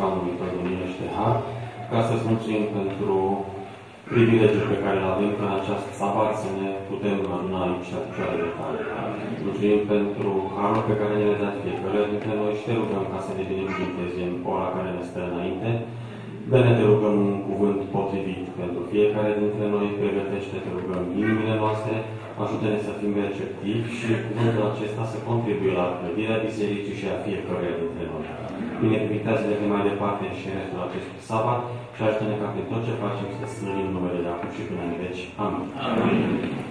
scaunului Tău de milă și de har, ca să-ți mulțumim pentru privilegiul pe care îl avem în această sabat să ne putem aduna aici la picioarele Tale. Mulțumim pentru harul pe care ne-l dat fiecare dintre noi și Te rugăm ca să ne binecuvântezi în ora care ne stă înainte. Bine, Te rugăm un cuvânt potrivit pentru fiecare dintre noi, pregătește, Te rugăm, inimile noastre, ajută-ne să fim receptivi și cuvântul acesta să contribuie la clădirea bisericii și a fiecăruia dintre noi. Binecuvântează-ne de mai departe și restul acestui sabat și ajută-ne ca prin tot ce facem să slăvim numele de acum și până în veci. Amin. Amin.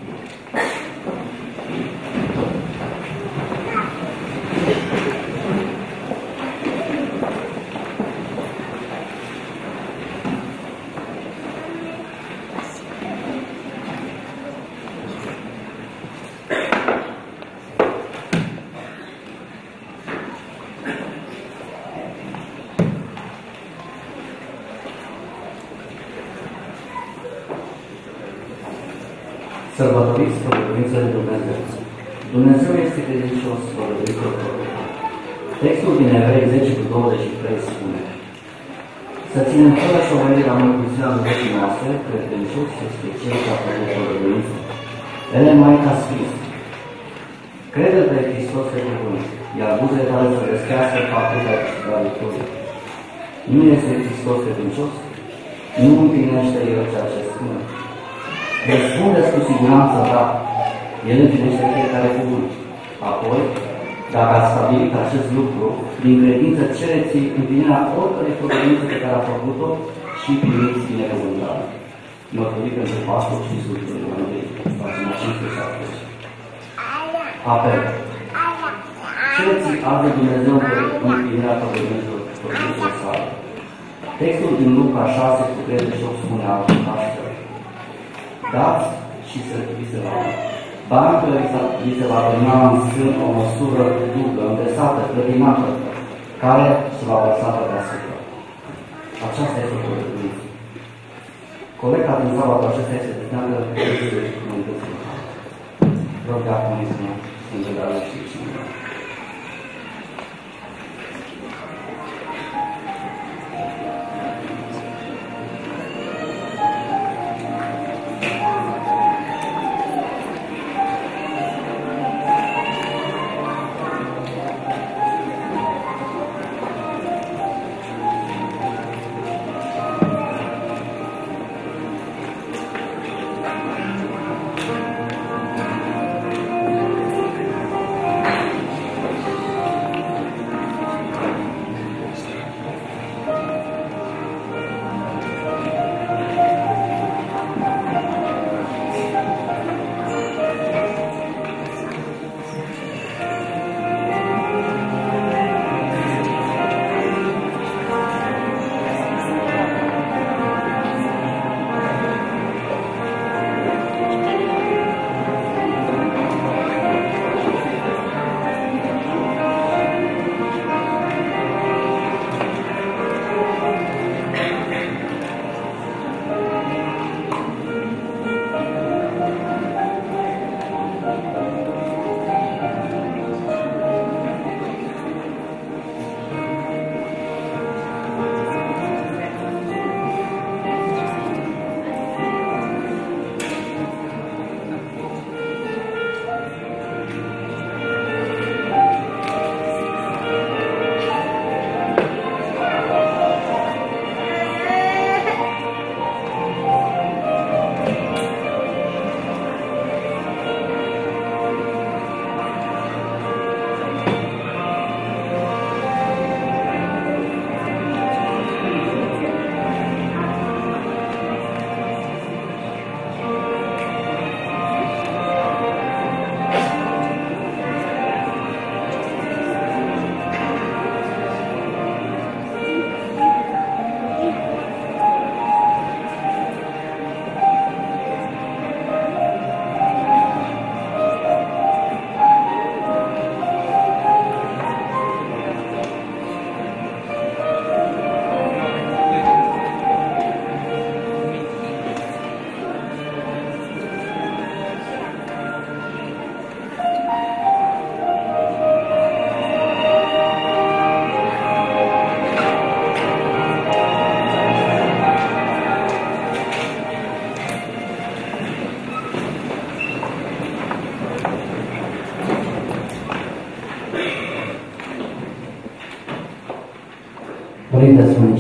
Sărbătoriți făgăduința de Dumnezeu. Dumnezeu este credincios, făgăduiți făgăduință. Textul din Evrei 10:23 spune: să ținem fără șovăire la mărturisirea rugăciunii noastre, credincios este cel ce a făcut făgăduință. Ellen White a scris: crede pe Hristos pe cuvânt, iar buzele tale să răspească faptul de a câștiga victorie. Nu este Hristos credincios? Nu împlinește El ceea ce spune. Răspundeți cu siguranță, da. El împlinește fiecare cuvânt. Apoi, dacă ați stabilit acest lucru, din credință cereți împlinirea oricărei făgăduințe pe care a făcut-o și primiți binecuvântare. Mărturii pentru pastor și Sfântul Evangheliei, pagina 570. Apel. Cereți azi de Dumnezeu pe împlinirea făgăduințelor sale. Textul din Luca 6:38 spune astfel: dați și să vi se va da. Bancă vi se va prima în sân o măsură dublă, îndesată, clătinată, care se va vărsa pe deasupra. Aceasta este făgăduință. Colecta din sabatul acesta este destinată Sfântului Mântuitor. Rog de acum să întâlnească și cineva.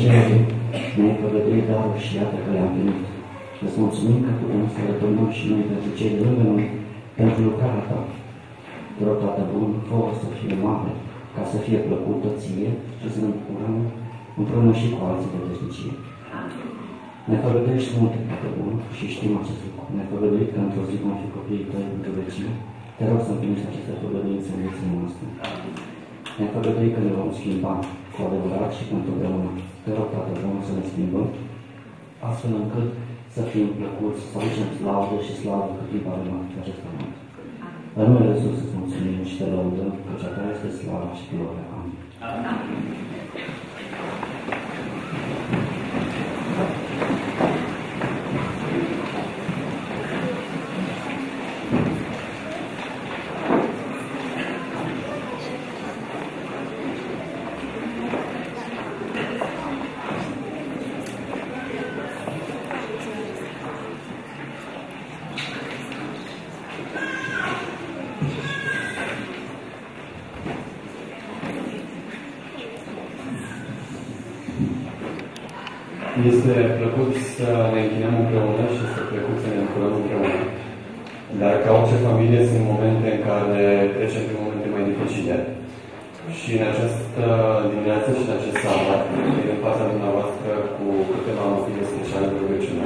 Cerului, ne-ai pregătit darul și iată că le-am primit. Îți mulțumim că putem să răturnăm și noi pentru cei de lângă noi, pentru lucrarea ta. Te rog, Tată bun, fă-o să fie mare, ca să fie plăcută ție și să ne bucurăm împreună și cu alții de veșnicie. Ne făgăduiești multe, Tată bun, și știm acest lucru. Ne făgăduiești că într-o zi vom fi copiii tăi pentru vecini. Te rog să împlinești aceste făgăduințe în viețile noastre. Ne făgăduiești că ne vom schimba cu adevărat și pentru întotdeauna. Te rog, Tată bun, să ne schimbăm, astfel încât să fim plăcuți, să aducem slavă și slavă cât timp avem acest pământ. În numele Iisus îți mulțumim și te lăudăm, căci a ta este slava și gloria. Amin. Este plăcut să ne închinăm împreună și este plăcut să ne bucurăm împreună. Dar ca orice familie sunt momente în care trecem prin momente mai dificile. Și în această dimineață și în acest sabat, în fața dumneavoastră cu câteva motive speciale de rugăciune,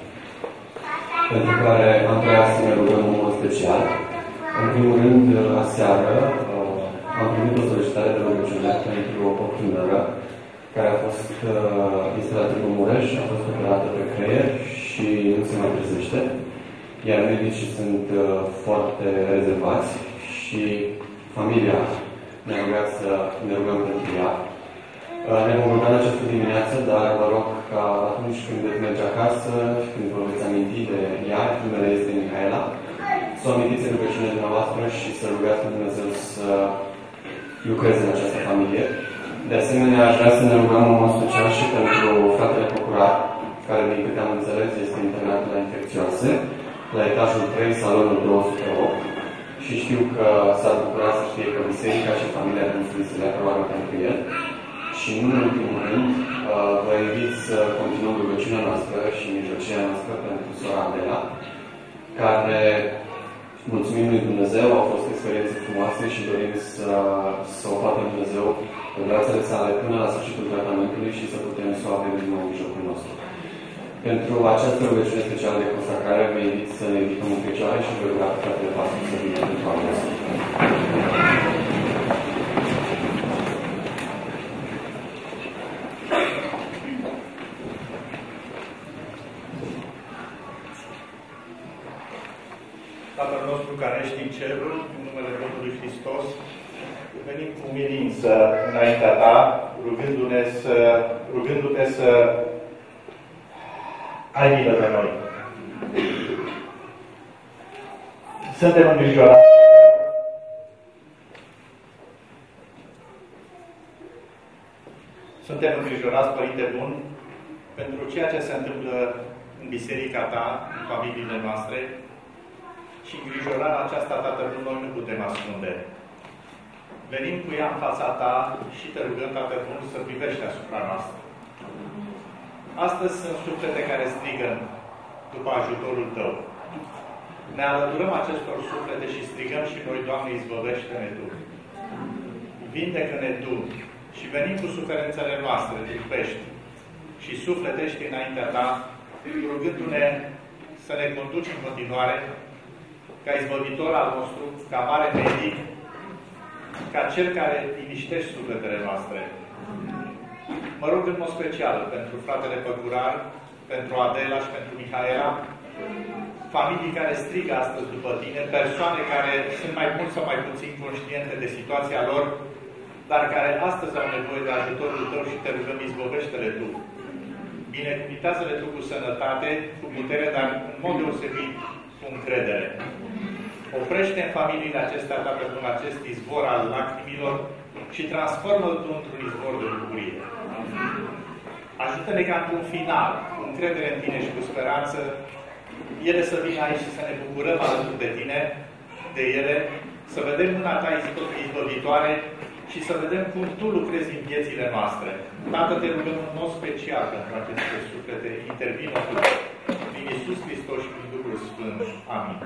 pentru care am vrea să ne rugăm în mod special. În primul rând, aseară, am primit o solicitare de rugăciune pentru o tânără care a fost instalată în Mureș, a fost operată pe creier și nu se mai trezește. Iar medicii sunt foarte rezervați și familia ne-a rugat să ne rugăm pentru ea. Ne vom ruga în această dimineață, dar vă rog ca atunci când veți merge acasă și când vă veți aminti de ea, numele este Mihaela, să o amintiți în rugăciunea dumneavoastră și să rugați pe Dumnezeu să lucreze în această familie. De asemenea, aș vrea să ne rugăm în mod special și pentru fratele procurat, care, din câte am înțeles, este internat la infecțioase, la etajul 3, salonul 208. Și știu că s-a bucurat să știe că biserica și familia din să le roagă pentru el. Și nu în ultimul rând, vă invit să continuăm rugăciunea noastră și mijlocirea noastră pentru sora Adela, care, mulțumim lui Dumnezeu, au fost experiențe frumoase și dorim să o facă Dumnezeu în brațele sale până la sfârșitul tratamentului și să putem să o avem din nou în mijlocul nostru. Pentru această rugăciune specială de consacrare, vă invit să ne ridicăm în picioare și vă ruga pe fratele pastor să vină pentru a noastră. Tatăl nostru care ești în ceruri, în numele Domnului Hristos, venim cu umilință înaintea ta, rugându-te să ai milă de noi. Suntem îngrijorați. Suntem îngrijorați, Părinte Bun, pentru ceea ce se întâmplă în biserica ta, în familiile noastre, și îngrijorarea aceasta, Tatăl, noi nu putem ascunde. Venim cu ea în fața ta și te rugăm, Tatăl Bun, să privești asupra noastră. Astăzi sunt suflete care strigă după ajutorul tău. Ne alăturăm acestor suflete și strigăm și noi, Doamne, izbăvește-ne Tu. Vindecă-ne Tu. Și venim cu suferințele noastre, trupești și sufletești înaintea ta, rugându-ne să ne conduci în continuare ca izbăvitor al nostru, ca mare medic, ca cel care liniștește sufletele noastre. Mă rog în mod special pentru fratele Păcurar, pentru Adela și pentru Mihaela, familii care strigă astăzi după tine, persoane care sunt mai mult sau mai puțin conștiente de situația lor, dar care astăzi au nevoie de ajutorul tău și te rugăm, izbăvește-le tu. Binecuvintează-le tu cu sănătate, cu putere, dar în mod deosebit cu încredere. Oprește în familiile acestea, Tatăl, în acest izvor al lacrimilor și transformă-l tu într-un izvor de bucurie. Ajută-ne ca într-un final, cu încredere în tine și cu speranță, ele să vină aici și să ne bucurăm alături de tine, de ele, să vedem mâna ta izbăvitoare și să vedem cum Tu lucrezi în viețile noastre. Tată, te rugăm în mod special pentru aceste suflete. Intervină Tu. Prin Iisus Hristos și prin Duhul Sfânt. Amin.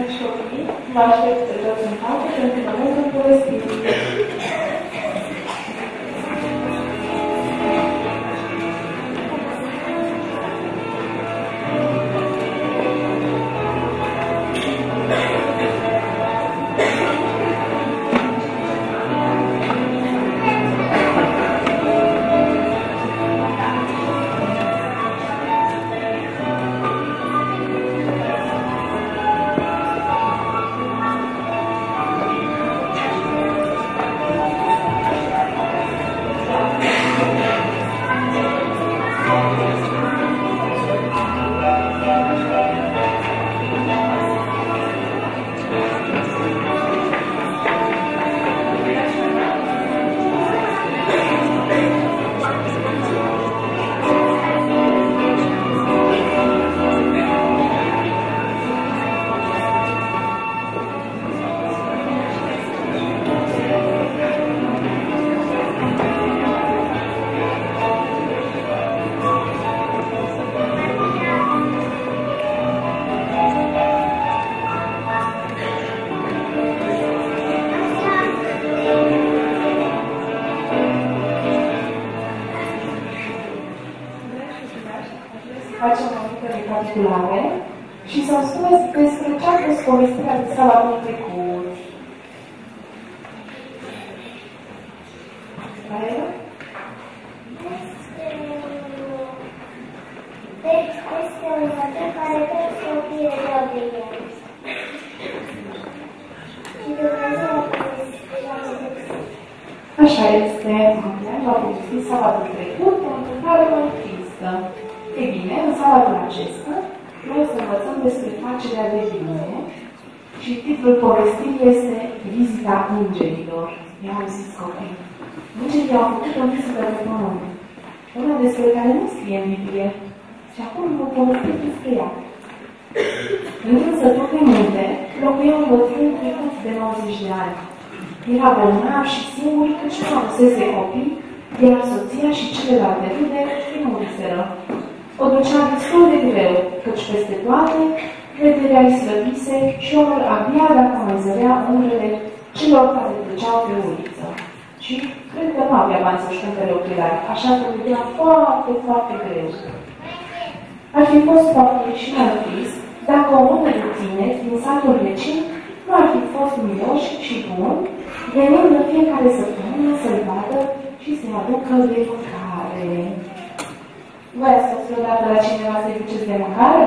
Dragi copii, vă aștept toți în față pentru momentul povestirii. Facem o mică recapitulare și să-mi spuneți despre ce a fost povestirea de seara anul trecut. Care era? Este un bătrân care trebuie să fie rău de el. Și Dumnezeu a povestit. Așa este, v-a povestit sabatul trecut o întâmplare mai tristă. Ei bine, în sabatul acesta, noi o să învățăm despre facerea de bine și titlul povestirii este Vizita Îngerilor. I-am zis copii. Îngerii au făcut o vizită pe pământ, una despre care nu scrie în Biblie și acum vă povestim despre ea. Într-un sătul de munte, locuia un bătrân trecut de 90 de ani. Era bolnav și singur căci nu avusese copii, iar soția și celelalte rude îi muriseră. O ducea destul de greu, căci peste toate, vederea îi slăbise și omul abia dacă mai zărea umbrele celor care treceau pe uliță. Și cred că nu avea bani să-și cumpere ochelari, așa că vedea foarte, foarte greu. Ar fi fost foarte și mai trist dacă o mână de tineri din satul vecin nu ar fi fost miloși și bun, venind în fiecare săptămână să-l vadă și să-i aducă de mâncare. Voi ați fost vreodată la cineva să-i duceți de mâncare?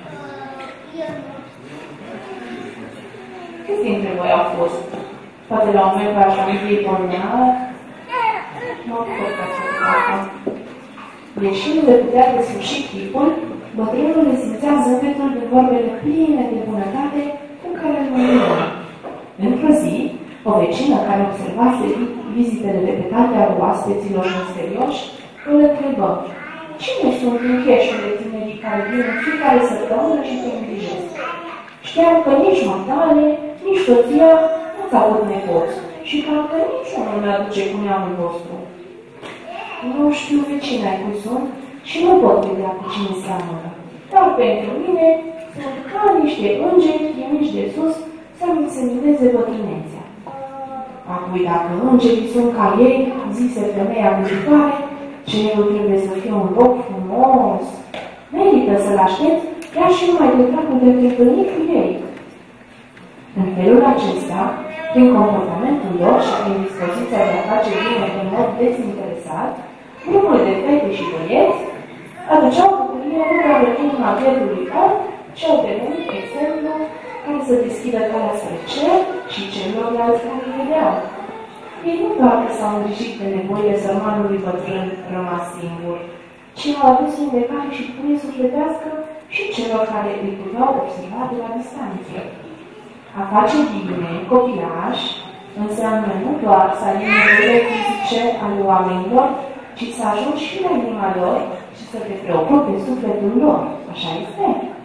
Câți dintre voi au fost? Poate la un membru al familiei bolnav? Nu au fost așa. Ieșind de putea desluși chipul, bătrânul le simțea zâmbetul de vorbele pline de bunătate cu care îl mângâia. Într-o zi, o vecină care observase vizitele repetate ale oaspeților misterioși, îl întrebă: cine sunt încheșurile tinerii care vin în fiecare săptămână și te îngrijesc? Știam că nici matale, nici soția nu-ți avut nepoți și parcă niciunul nu aduce cu neamul vostru. Nu știu vecinai cum sunt și nu pot vedea cu cine seamănă, dar pentru mine sunt ca niște îngeri trimiși de sus să-mi însemineze bătrânețea. Apoi, dacă îngerii sunt ca ei, zise femeia muritoare, cerul trebuie să fie un loc frumos. Merită să-l aștepți, chiar și numai de dragul de întâlnit cu ei. În felul acesta, prin comportamentul lor și prin dispoziția de a face bine în mod dezinteresat, grupul de fete și băieți aduceau bucurie nu doar în inima pierdului om, ci au devenit exemplu care să deschidă calea spre cer și celorlalți care îi vedeau. Ei nu doar că s-au îngrijit de nevoile sărmanului bătrân rămas singur, ci au adus vindecare și bucurie sufletească și celor care îi puteau observa de la distanță. A face bine, copilaș, înseamnă nu doar să ai nevoile fizice ale oamenilor, ci să ajungi și la inima lor și să te preocupi de sufletul lor. Așa este?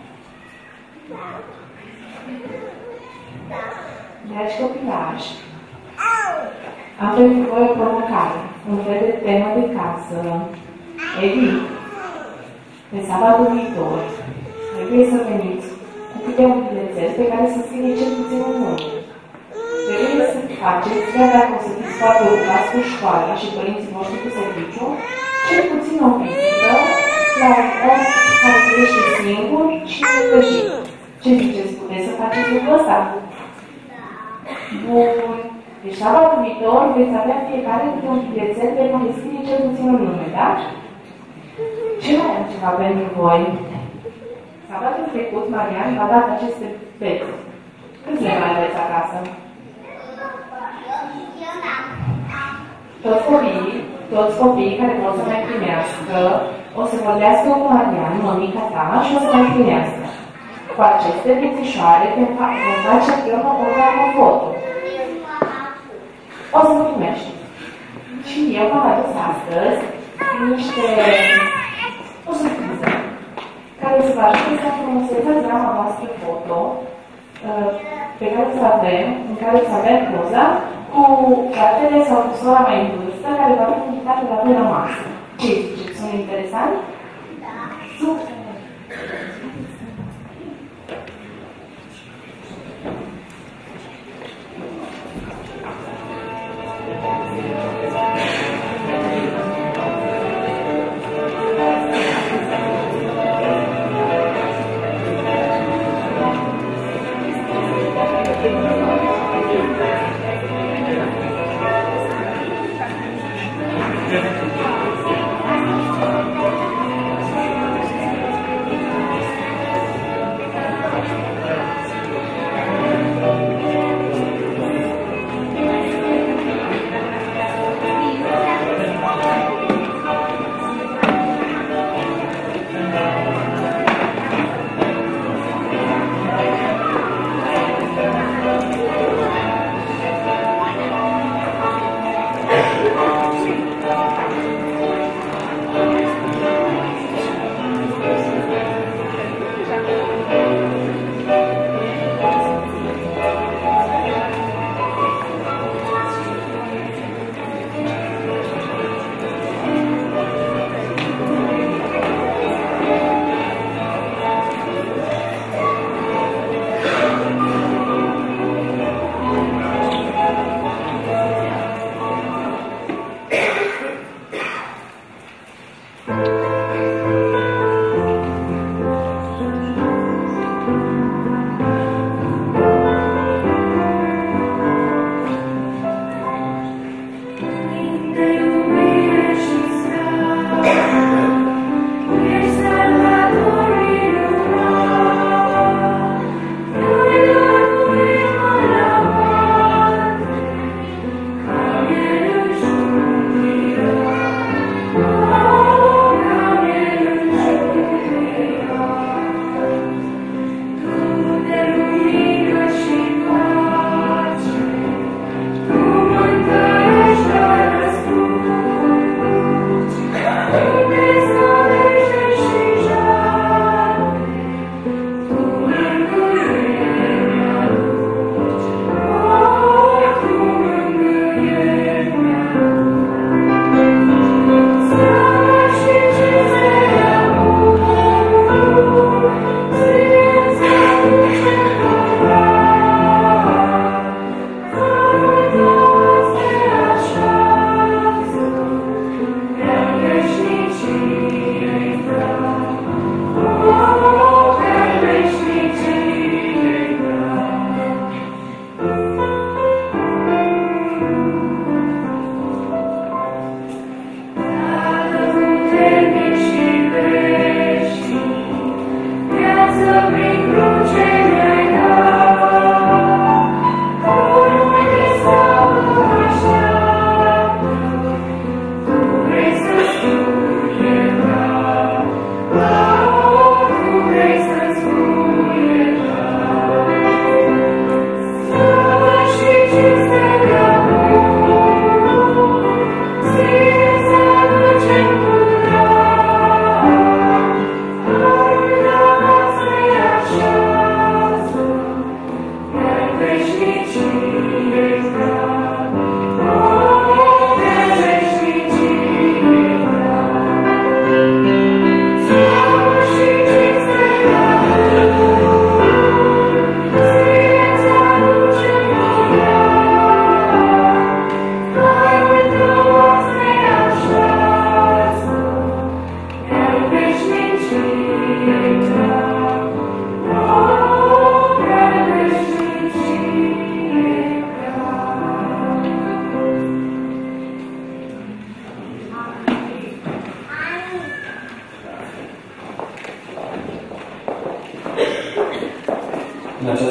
Dragi copilași, am pentru voi o provocare, un fel de temă de casă. Edi, pe sabatul viitor, trebuie să veniți cu de un bilețel pe care să scrie cel puțin un nume. Trebuie să faceți, chiar dacă o să fiți foarte ocupați cu școala și părinții voștri cu serviciu, cel puțin o vizită la un om care trăiește singur și necăjit. Ce ziceți? Puteți să faceți lucrul ăsta? Bun. Deci, sabatul viitor veți avea fiecare câte un bilețel pe care scrie cel puțin un nume, da? Ce mai am ceva pentru voi? Sabatul trecut, Marian v-a dat aceste bețe. Câți le mai aveți acasă? Toți copiii care pot să mai primească, o să vorbească cu Marian, mămica ta, și o să mai primească. Cu aceste bețișoare vom face împreună o foto. O să vă primești. Și eu v-am adus astăzi o surpriză care să vă ajute să frumusețați rama voastră foto pe care să avem, în care să avem poza cu fratele sau cu sora mai în vârstă care va fi invitată la voi la masă. Ce ziceți? Sunt interesanți? Da. Super!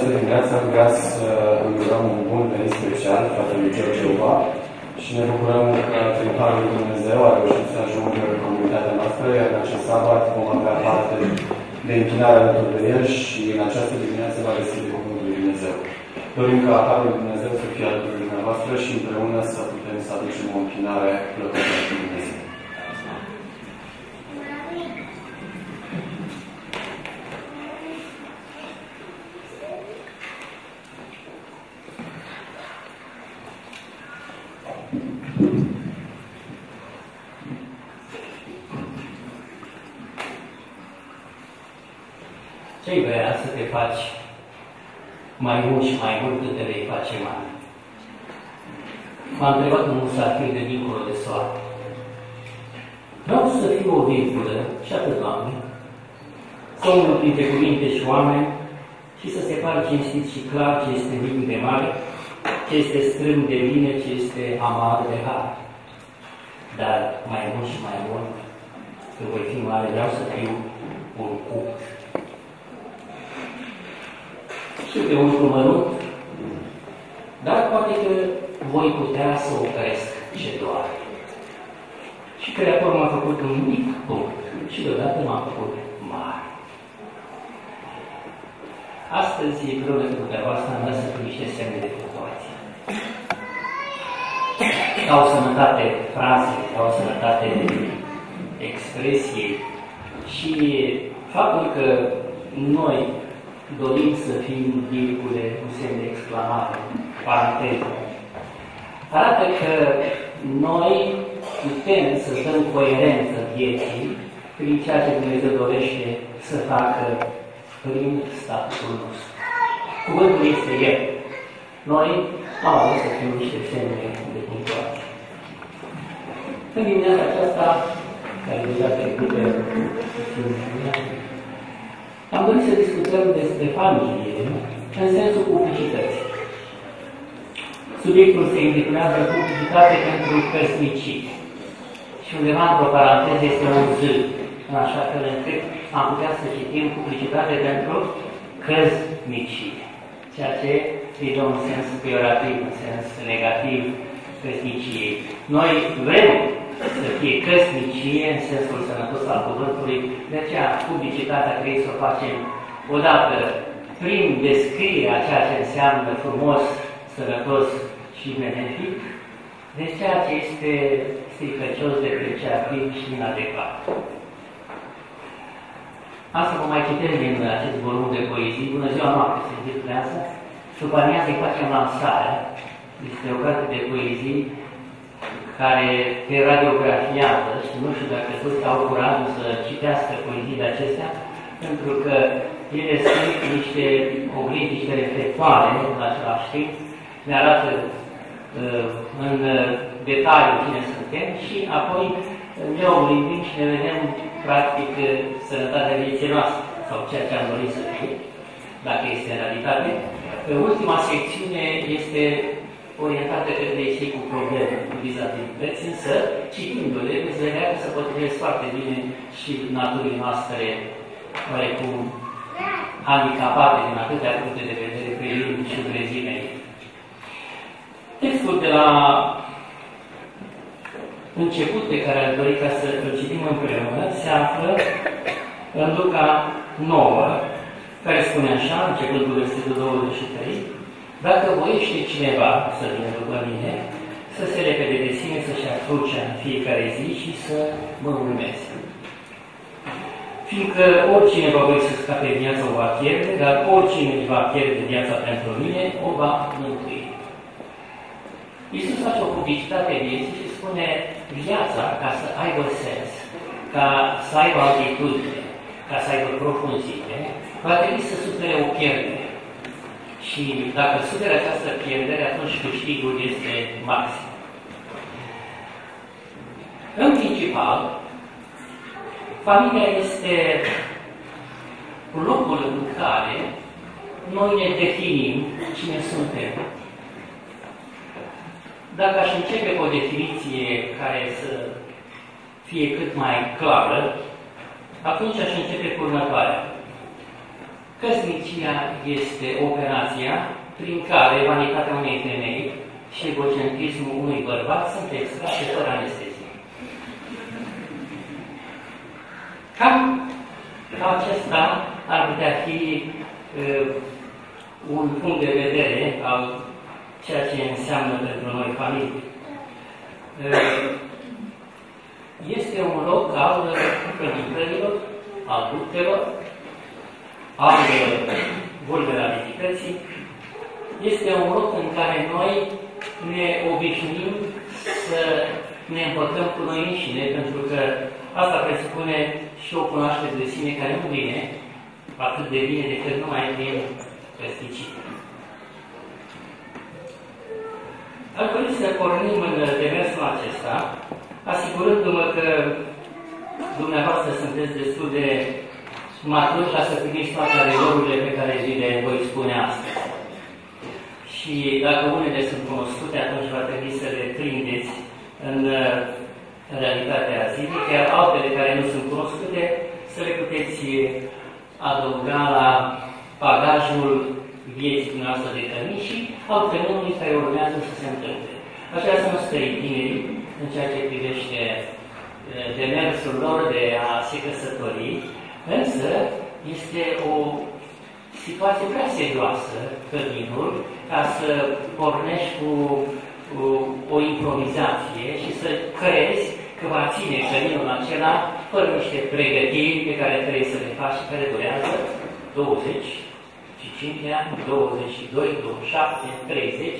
această dimineață am vrea să îi urăm un bun venit special fratelui George Uva și ne bucurăm că prin Harul lui Dumnezeu a reușit să ajungă în comunitatea noastră, iar în acest sabat vom avea parte de închinare alături de el și în această dimineață va deschide cuvântul lui Dumnezeu. Dorim ca Harul lui Dumnezeu să fie alături de dumneavoastră și împreună să putem să aducem o închinare plăcută lui Dumnezeu. Ce-ai vrea să te faci mai mult și mai mult cât te vei face mare? M-a întrebat un musafir de dincolo de soare. Vreau să fiu o virgulă și atât, Doamne, să umblu printre cuvinte și oameni și să separ cinstit și clar ce este mic de mare, ce este strâmb de bine, ce este amar de har. Dar mai mult și mai mult, când voi fi mare, vreau să fiu un cupt. Și pe un mărunt, dar poate că voi putea să opresc ce doare. Și Creatorul m-a făcut un mic punct și deodată m-a făcut mare. Astăzi e greu de dumneavoastră am lăsat niște semne de fluctuație. Ca o sănătate fraze, ca o sănătate expresie și faptul că noi dorim să fim virgule, un semn de exclamare, paranteză. Arată că noi putem să dăm coerență vieții prin ceea ce Dumnezeu dorește să facă prin statusul nostru. Cuvântul este El. Noi am avut să fim niște semne de punctuație. În dimineața aceasta, care deja trecută, am dorit să discutăm despre familie în sensul publicității. Subiectul se intitulează publicitate pentru căsnicii. Și undeva într-o paranteză este un Z, în așa fel încât am putea să citim publicitate pentru căsnicii, ceea ce îi dă un sens peorativ, un sens negativ căsniciei. Noi vrem să fie căsnicie în sensul sănătos al cuvântului, de aceea publicitatea trebuie să o facem odată prin descrierea ceea ce înseamnă frumos, sănătos și benefic, de ceea ce este stricăcios, depreciativ și inadecvat. Asta vă mai citesc din acest volum de poezii. Bună ziua, noapte se intitulează. După amiază îi facem lansarea. Este o carte de poezii care te radiografiază și nu știu dacă toți au curajul să citească poeziile acestea, pentru că ele sunt niște oglindi, niște reflectoare în același timp, ne arată în detaliu cine suntem și apoi ne oglindim și ne vedem practic sănătatea vieții noastre sau ceea ce am dorit să fie, dacă este în realitate. Ultima secțiune este orientată către cei cu probleme, cu dizabilități, însă, citindu-le, veți vedea că se potrivesc foarte bine și naturii noastre, oarecum handicapate din atâtea puncte de vedere, privind și grezimei. Textul de la început pe care aș dori ca să îl citim împreună se află în Luca 9, care spune așa, începând cu versetul 23, dacă voiește cineva să vină după mine, să se repede de sine, să-și apuce în fiecare zi și să mă urmeze. Fiindcă oricine va voi să scape viața o va pierde, dar oricine își va pierde viața pentru mine, o va mântui. Iisus face o publicitate vieții și spune viața, ca să aibă sens, ca să aibă altitudine, ca să aibă profunzime, va trebui să sufere o pierdere. Și dacă suferă această pierdere, atunci câștigul este maxim. În principal, familia este locul în care noi ne definim cine suntem. Dacă aș începe cu o definiție care să fie cât mai clară, atunci aș începe cu următoarea. Căsnicia este operația prin care vanitatea unei femei și egocentrismul unui bărbat sunt extrase fără anestezie. Cam acesta ar putea fi un punct de vedere al ceea ce înseamnă pentru noi familie. Este un loc al prădicărilor, al luptelor, al vulnerabilității. Este un loc în care noi ne obișnuim să ne împăcăm cu noi înșine, pentru că asta presupune și o cunoaștere de sine care nu vine atât de bine decât numai prin căsnicie. Ar trebui să pornim în demersul acesta, asigurându-mă că dumneavoastră sunteți destul de maturi ca să primiți toate adevărurile pe care vi le voi spune astăzi. Și dacă unele sunt cunoscute, atunci va trebui să le prindeți în realitatea zilei, iar altele care nu sunt cunoscute, să le puteți adăuga la bagajul vieții dumneavoastră de cămiși al fenomenului care urmează să se întâmple. Aș vrea să nu stăi tinerii în ceea ce privește demersul lor de a se căsători, însă este o situație prea serioasă, căminul, ca să pornești cu o improvizație și să crezi că va ține căminul acela fără niște pregătiri pe care trebuie să le faci și care durează 25 de ani, 22, 27, 30.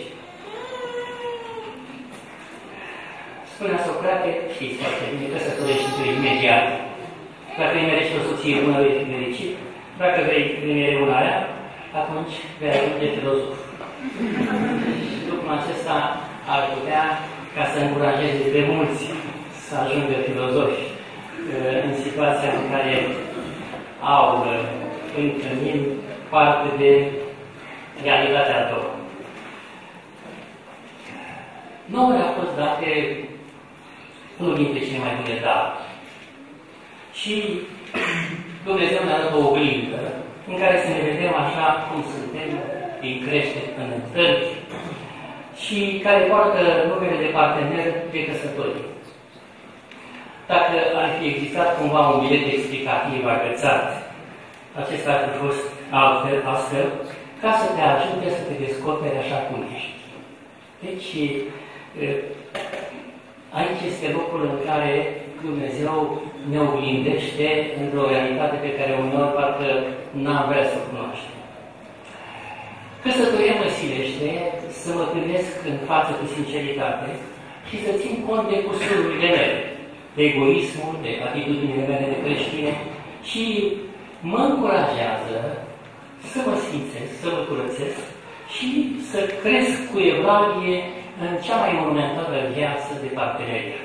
Spunea Socrate, știți foarte bine, căsătorește-te imediat. Dacă îi merești o soție bună, vei fericit. Dacă vrei primire una aia, atunci vei ajunge filozof. Și lucrul acesta ar putea ca să încurajeze pe mulți să ajungă filozofi în situația în care au în cămin parte de realitatea lor. Nouă le-a fost date unul dintre cele mai bune daruri. Și Dumnezeu ne-a dat o oglindă în care să ne vedem așa cum suntem din creștere până în târgi și care poartă numele de partener de căsătorie. Dacă ar fi existat cumva un bilet explicativ agățat, acesta ar fi fost astfel, ca să te ajute să te descoperi așa cum ești. Deci, aici este locul în care Dumnezeu ne oglindește într-o realitate pe care uneori parcă n-am vrea să o cunoaștem. Căsătoria mă silește să mă gândesc în față cu sinceritate și să țin cont de cusururile mele, de egoismul, de atitudinile mele de creștine și mă încurajează să mă sfințesc, să mă curățesc și să cresc cu evlavie în cea mai monumentală viață de parteneriat.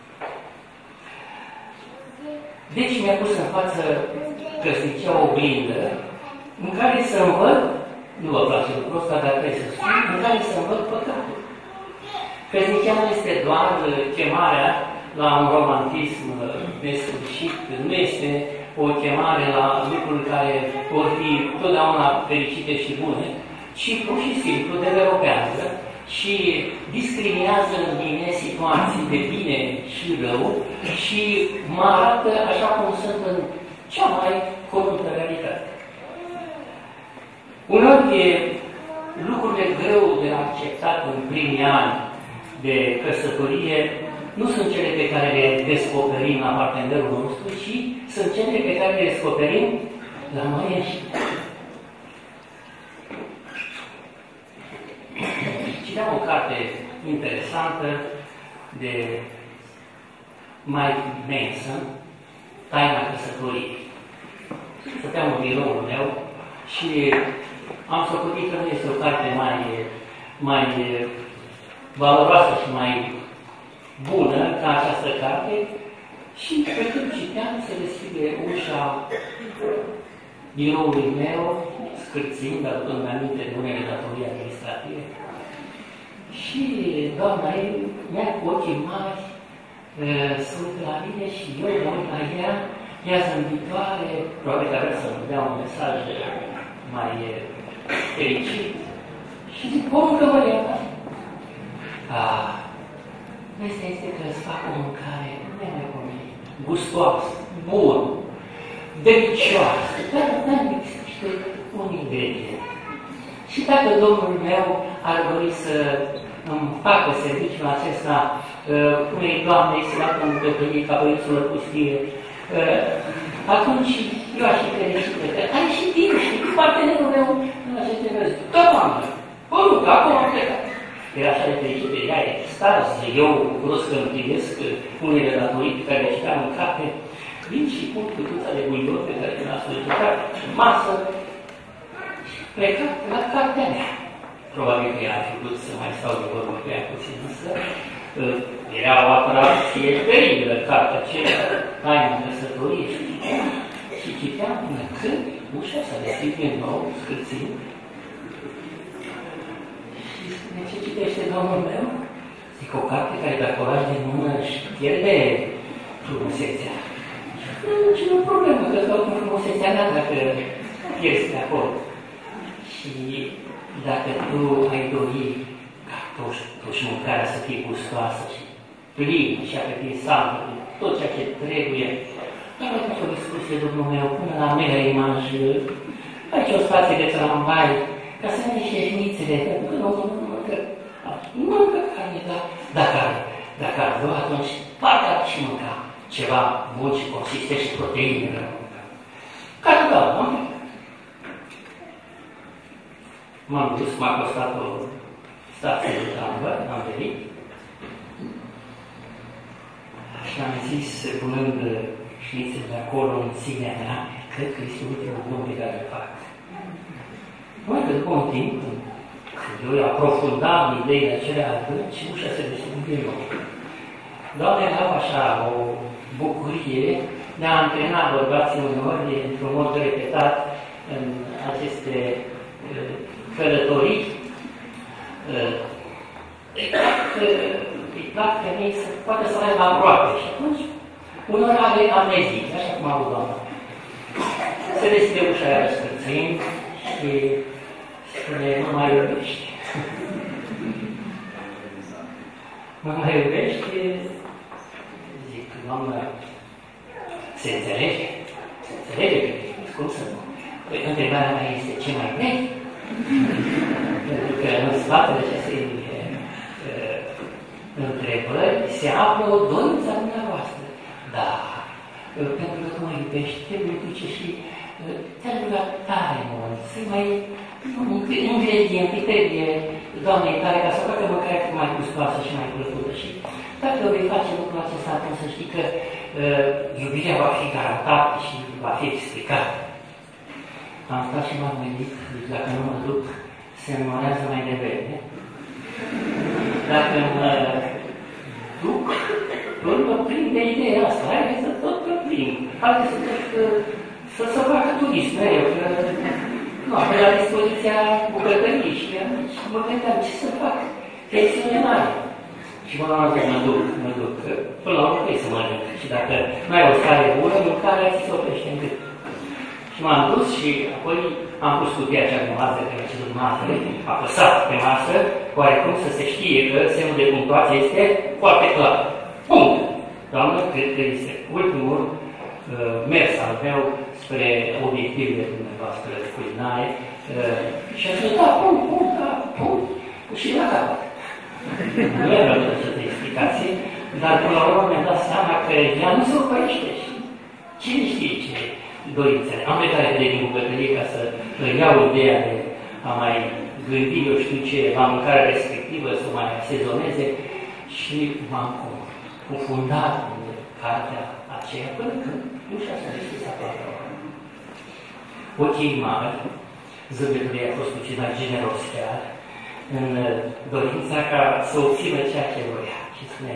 Deci mi-a pus în față căsnicia o oglindă în care să învăț, nu vă place lucrul ăsta, dar trebuie să spun, în care să învăț păcatul. Căsnicia nu este doar chemarea la un romantism nesfârșit, nu este o chemare la lucruri care vor fi totdeauna fericite și bune, ci pur și simplu developează și discriminează în mine situații de bine și rău și mă arată așa cum sunt în cea mai coruptă realitate. Uneori lucrurile greu de acceptat în primii ani de căsătorie nu sunt cele pe care le descoperim la partenerul nostru, ci sunt cele pe care le descoperim la noi înșine. Citeam o carte interesantă de Mike Manson, Taina căsătoriei. Stăteam în biroul meu și am socotit că nu este o carte mai valoroasă și mai bună ca această carte și pe când citeam se deschide ușa biroului meu, scârțind, aducând aminte de unele datorii administrative. Și doamna ei, mi-a cu ochii mari, se uită la mine și eu mă uit la ea zâmbitoare, probabil că avea să-mi dea un mesaj mai fericit. Și zic, poruncă Maria. Vestea este că îți fac o mâncare nemaipomenit, gustoasă, bună, delicioasă, dar nu există un ingredient. Și dacă Domnul meu ar dori să îmi facă serviciul acesta unei doamne să facă un bucătărie ca o insulă pustie, atunci eu aș fi fericită că are și timp și partenerul meu în aceste vrezi. Da, doamnă, poruncă, acum am plecat. Era așa de fericită, ea e extaz, eu cunosc că împlinesc unele datorii pe care le citeam în carte, vin și pun cutuța de bulion pe care mi-a solicitat, masă, și plecat la cartea mea. Probabil că ea a făcut să mai stau de vorbă pe ea puțin, însă era o atracție teribilă, cartea aceea, taina căsătorie, și citeam până când ușa s-a deschis din nou, scârțind. Și spune, ce citește Domnul meu? Zic, o carte care dacă o lași de mână își pierde frumusețea. Nu e nicio problemă, că îți dau cu frumusețea mea dacă pierzi de acolo. Și dacă tu ai dori ca toți mâncarea să fie gustoasă și plină și apetisantă, tot ceea ce trebuie, dar atunci o discuție, Domnul meu, până la mea imanj, aici o stație de tramvai, ca să ne șeșnițele, pentru că Domnul nu mâncă carne, dar dacă ar vrea, atunci parcă ar și mânca ceva bun și consistent și proteine. Ca tu da, nu? M-am dus, m-a costat o stație de tramvai, am venit. Și am zis, punând șnițele de acolo în ținea mea, cred că este ultimul lucru pe care îl fac. Mai că după un timp, când eu aprofundam ideile acelea adânci, și ușa se deschide din nou. Doamne, au așa o bucurie de a antrena bărbații uneori într-un mod repetat în aceste călătorii. Îi plac femei să poate să aibă aproape și atunci unor are amnezii, așa cum a avut Doamna. Se deschide ușa aia scârțind și spune, mă mai iubești? Mă mai iubești? Zic, Doamnă, se înțelege? Se înțelege că ești, cum să nu? Păi, întrebarea mea este ce mai vrei? Pentru că în spatele acestei întrebări se află o dorință a dumneavoastră. Da, pentru că tu mă iubești, trebuie duce și te-ar duca tare mult, să-i mai ingredient, îi trebuie Doamnei tare ca să facă mâncarea cât mai gustoasă și mai plăcută. Și dacă vei face lucrul acesta, atunci să știi că iubirea va fi garantată și va fi explicată. Am stat și m-am gândit, deci dacă nu mă duc, se înmorează mai devreme. Dacă mă duc, tot mă prind de ideea asta, hai să tot mă prind. Hai să facă turist mereu, că nu, apoi la dispoziția bucătării și mă gândeam ce să fac, tensiune mare. Și mă duc, până la urmă trebuie să mănânc. Și dacă nu ai o stare bună, mâncarea ți se oprește în gât. Și m-am dus și apoi am pus cutia cea de masă, care a cerut masă, apăsat pe masă, oarecum să se știe că semnul de punctuație este foarte clar. Punct! Doamnă, cred că este ultimul mers al meu spre obiectivele dumneavoastră culinare. Și am zis, da, punct, și la capăt. Nu era această explicație, dar până la urmă mi-am dat seama că ea nu se opărește și cine știe ce dorințele. Am plecat de din bucătărie ca să iau ideea de a mai gândi, eu știu ce, la mâncarea respectivă, să mai sezoneze și m-am cufundat în cartea aceea până când ușa s-a deschis aproape. Ochii mari, zâmbetul ei a fost puțin mai generos chiar, în dorința ca să obțină ceea ce voia. Și spune,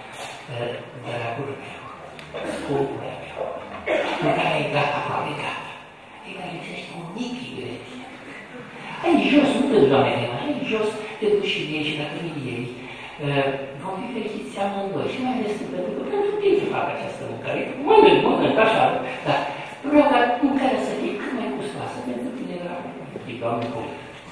dragul meu, scumpul meu, mâncarea e gata, aproape gata. Ei mai lipsește un mic ingredient. Aici jos, nu te duci la mine, aici jos te duci și ei și dacă vin ei, vom fi fericiți amândoi și mai ales pentru că pentru tine fac această mâncare. Mănânc, așa, dar vreau ca mâncarea să fie cât mai gustoasă pentru tine, dragul meu. Doamne, cum?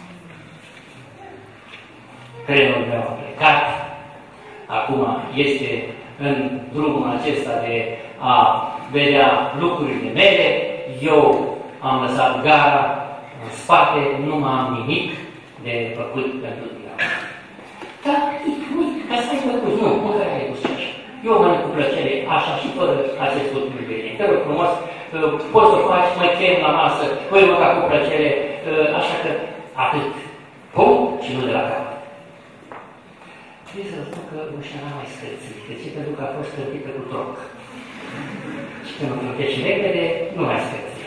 Trenul meu a plecat, acum este în drumul acesta de a vedea lucrurile mele, eu am lăsat gara în spate, nu mai am nimic de făcut pentru dumneavoastră. Dar nimic, asta e făcut, nu, măcar ai pus așa. Eu mănânc cu plăcere așa și fără acest lucru de bine. Te rog frumos, poți să o faci, mă chem la masă, voi mănânca cu plăcere, așa că atât. Punct și nu de la cap. Trebuie să vă spun că ușa n-a mai scălțit. De ce? Pentru că a fost scălțită cu troc. Și când o plătești repede, nu mai scălțit.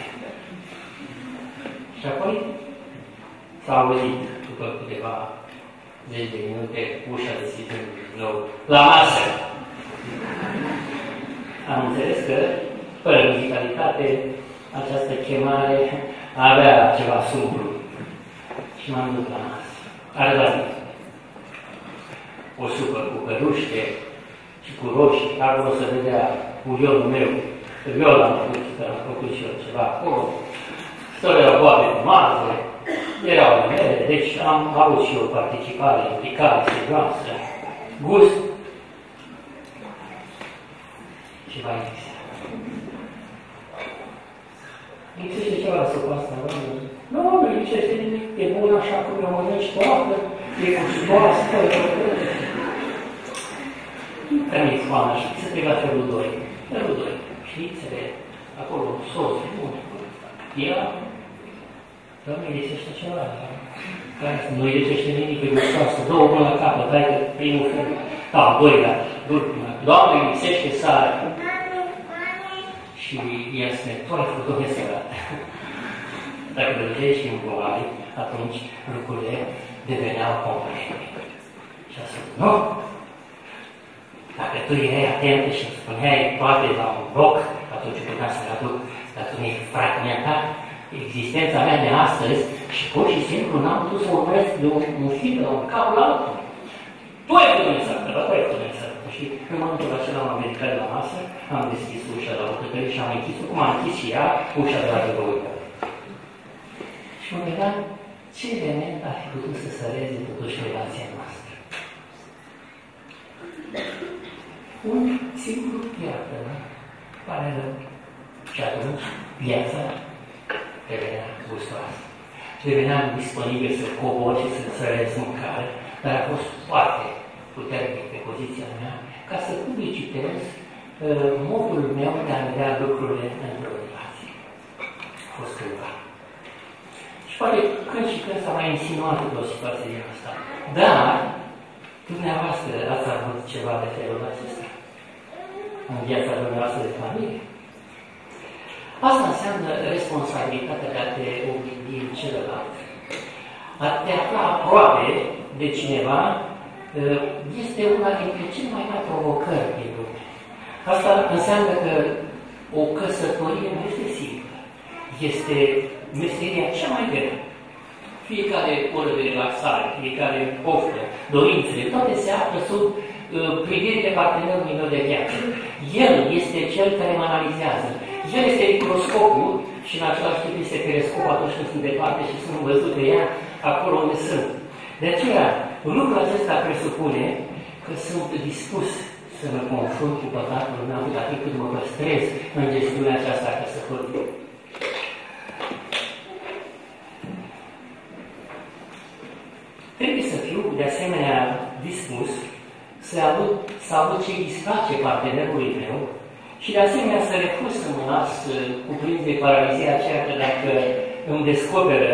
Și apoi s-a auzit, după câteva zeci de minute, ușa deschizând din nou la masă. Am înțeles că, fără muzicalitate, această chemare avea ceva sumbru. Și m-am dus la masă. Arăt o supă cu căruște și cu roșii, acolo să vedea bulionul meu. Eu l-am făcut, că am făcut și eu ceva acolo. Stările erau boabe cu mază, erau mele, deci am avut și eu participare, implicare, serioasă, gust. Ceva lipsea. Lipsește ceva la supa asta, doamne? Nu, nu lipsește nimic, e bun așa cum o mănânci toată, e gustoasă, că mi-e foamea și să trec la felul 2. Felul 2. Șnițele, acolo, sos, bun. Ea, doamne, lipsește ceva, nu-i lipsește nimic, e gustoasă, două bun la capăt, hai că primul fel, sau doilea, doamne, lipsește sare. Și ea spune, tu ai făcut o meserată. Dacă răgești în boare, atunci lucrurile deveneau complete. Și a spus, nu? Dacă tu erai atentă și îmi spuneai toate la un loc, atunci puteam să le aduc, dar tu mi-ai fragmentat existența mea de astăzi și pur și simplu n-am putut să urmăresc de un fil, de un cap la altul. Tu ai făcut o meserată, dar tu ai făcut o meserată. Și în momentul acela m-am ridicat la masă, am deschis ușa la bucătărie și am închis-o, cum am închis și ea, ușa de la răbăută. Și mă gândeam, ce element ar fi putut să săreze totuși relația noastră? Un simplu prieten pare rău. Și atunci viața devenea gustoasă. Deveneam disponibil să cobor și să sărez mâncare, dar a fost foarte puternic pe poziția mea ca să publicitez modul meu de a vedea lucrurile într-o relație. A fost cândva. Și poate când și când s-a mai insinuat o situație din asta. Dar, dumneavoastră ați avut ceva de felul acesta în viața dumneavoastră de familie. Asta înseamnă responsabilitatea de a te oglindi în celălalt. A te afla aproape de cineva este una dintre cele mai mari provocări din lume. Asta înseamnă că o căsătorie nu este simplă. Este meseria cea mai grea. Fiecare oră de relaxare, fiecare poftă, dorințele, toate se află sub privirile partenerului meu de viață. El este cel care mă analizează. El este microscopul și în același timp este periscopul atunci când sunt departe și sunt văzut de ea acolo unde sunt. De aceea, lucrul acesta presupune că sunt dispus să mă confrunt cu păcatul meu atât timp cât mă păstrez în gestiunea aceasta a căsătoriei. Trebuie să fiu, de asemenea, dispus să aud ce îi displace partenerului meu și, de asemenea, să refuz să mă las cuprins de paralizia aceea că dacă îmi descoperă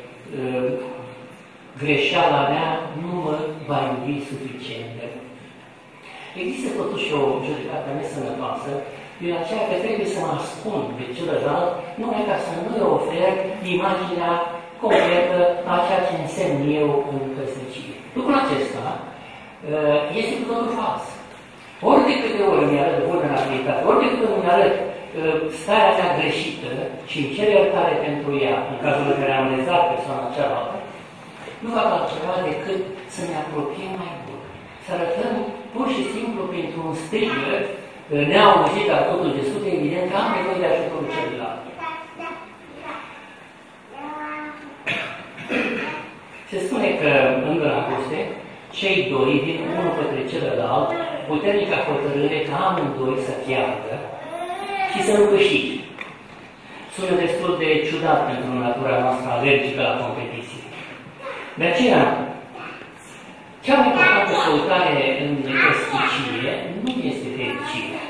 greșeala mea, nu mă va iubi suficient de mult. Există totuși o judecată nesănătoasă prin aceea că trebuie să mă ascund de celălalt numai ca să nu-i ofer imaginea completă a ceea ce însemn eu în căsnicie. Lucrul acesta este cu totul fals. Ori de câte ori mi arăt vulnerabilitate, ori de câte ori mi arăt starea mea greșită și îmi cer iertare pentru ea, în cazul în care am lezat persoana cealaltă, nu fac altceva decât să ne apropiem mai mult. Să arătăm pur și simplu printr-un strigăt neauzit al totul de sus, evident că am nevoie de ajutorul celuilalt. că în dragoste, cei doi vin unul către celălalt, puternica hotărâre ca amândoi să piardă și să nu câștige. Sună destul de ciudat pentru natura noastră alergică la competiție. De aceea, cea mai importantă căutare în căsnicie nu este fericirea.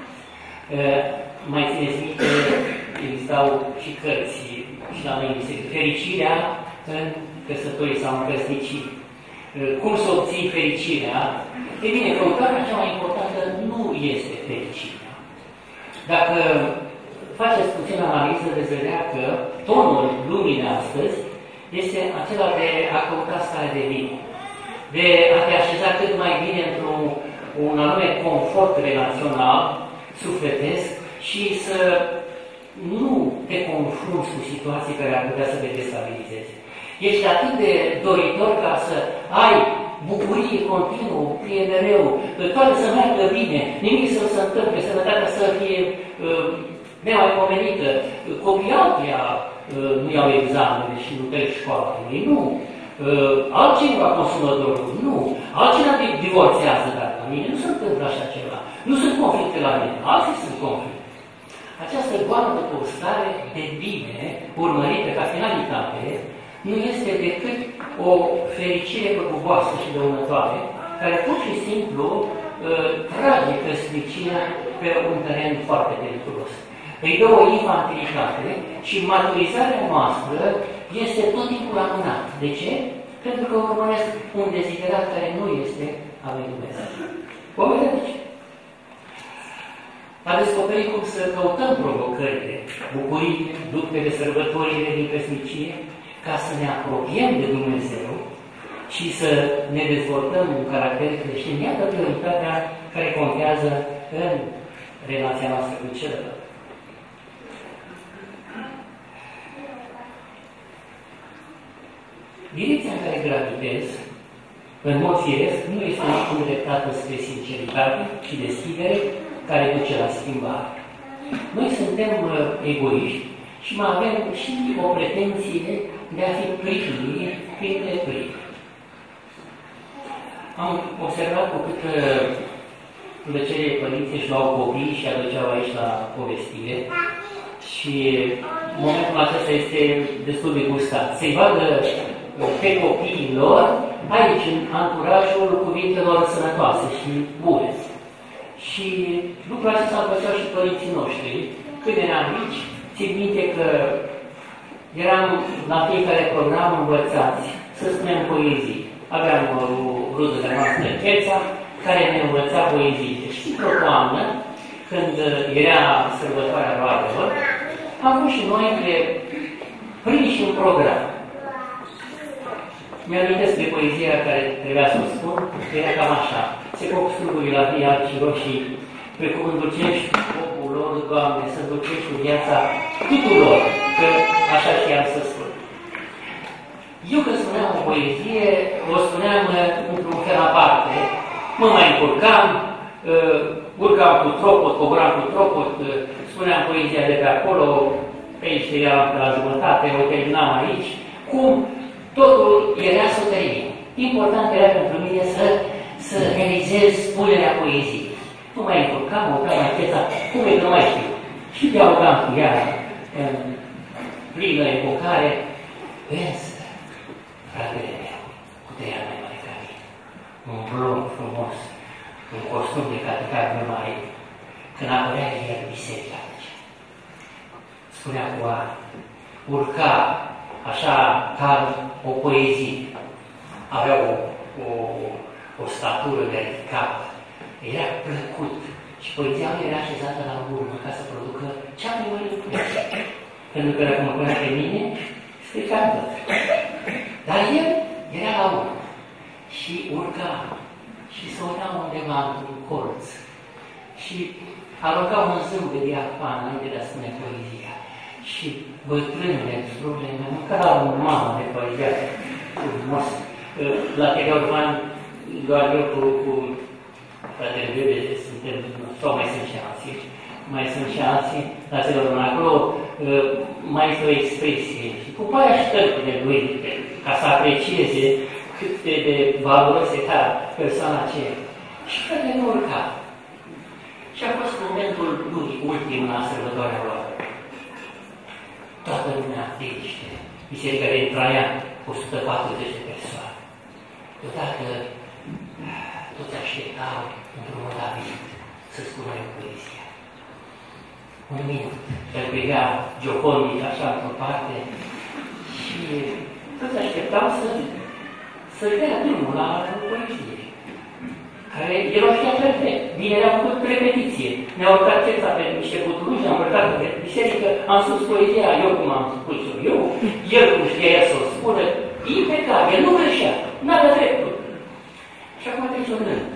Mai țineți minte, existau și cărți și la noi biserică. Fericirea în căsătorie sau în căsnicie. Cum să obții fericirea? E bine, căutarea cea mai importantă nu este fericirea. Dacă faceți puțin analiză, veți vedea că tonul lumii de astăzi este acela de a căuta stare de bine, de a te așeza cât mai bine într-un anume confort relațional, sufletesc și să nu te confrunți cu situații care ar putea să te destabilizeze. Ești atât de doritor ca să ai bucurie continuă, fie mereu, toate să meargă bine, nimic să se întâmple, sănătatea să fie nemaipomenită, copiii altuia nu iau examene și nu trec școala. Nu. Altcineva consumătorul, nu. Altcineva divorțează, dar la mine nu se întâmplă așa ceva. Nu sunt conflicte la mine, alții sunt conflicte. Această goală de o stare de bine, urmărită ca finalitate, nu este decât o fericire păguboasă și dăunătoare, care pur și simplu trage căsnicia pe un teren foarte periculos. Îi dă o infantilitate și maturizarea noastră este tot timpul amânată. De ce? Pentru că urmăresc un deziderat care nu este al lui Dumnezeu. Vom vedea de ce. A descoperit cum să căutăm provocările, bucurii, luptele, sărbătorile din căsnicie, ca să ne apropiem de Dumnezeu și să ne dezvoltăm un caracter creștin. Iată prioritatea care contează în relația noastră cu celălalt. Direcția în care gravitez, în mod firesc, nu este îndreptată spre sinceritate și deschidere care duce la schimbare. Noi suntem egoiști și mai avem și o pretenție de a fi primii printre primii. Am observat cu câtă plăcere părinții își luau copiii și aduceau aici la povestire și momentul acesta este destul de gustat. Se-i vadă pe copiii lor aici, în anturajul cuvintelor sănătoase și bune. Și lucrul acesta îl făceau și părinții noștri. Când eram mici, țin minte că eram la fiecare program învățați să spunem poezii. Aveam rudele noastre Cheța, care ne învăța poezii. Și într-o toamnă, când era sărbătoarea roadelor, am fost și noi prinși în program. Mi-amintesc de poezia care trebuia să o spun, era cam așa. Se cop strugurii la vii albi și roșii, precum îndulcești focul lor, Doamne, să îndulcești cu viața tuturor, că așa știam să spun. Eu când spuneam o poezie, o spuneam într-un fel aparte, mă mai încurcam, urcam cu tropot, coboram cu tropot, spuneam poezia de pe acolo, pe aici eram pe la jumătate, o terminam aici, cum totul era să termin. Important era pentru mine să realizez spunerea poeziei. Nu mai încurcam, o cam acesta, cum e că nu mai știu. Și dialogam cu ea în plină evocare, însă, fratele meu, cu 3 ani mai mare ca mine, un blond frumos, un costum de catecar mai, când apărea el biserica aici. Spunea cu a urca așa ca o poezie. Avea o statură verticală. Era plăcut. Și poezia lui era așezată la urmă ca să producă cea mai mare influență. Pentru că dacă mă punea pe mine, stricam tot. Dar el era la urmă. Și urca. Și se uita undeva într-un colț. Și arunca un zâmbet diafan înainte de a spune poezia. Și bătrânele, strurile mele, măcar la o mamă de poezia frumos. La Tereorman, doar eu cu fratele Bebe, suntem, sau mai sunt și alții, la Tereorman, acolo mai este o expresie. Și cu paia și tălpile lui, ca să aprecieze cât de valoros era persoana aceea. Și frate nu urca. Și a fost momentul lui ultim la sărbătoarea lor. Toată lumea liniște. Biserica de Traian, 140 de persoane. Deodată toți așteptau într-un mod avid să spună poezia. Un minut. El privea Gioconic așa într-o parte și toți așteptau să-i dea drumul la poezie. Care el o știa perfect. Bine, ne-am făcut repetiție. Ne-au urcat ceța pe niște buturuși, ne-am urcat pe biserică, am spus poezia, eu cum am spus-o eu, el cum știa ea să o spună, impecabil, nu greșea, n-avea dreptul. Și acum trece un rând.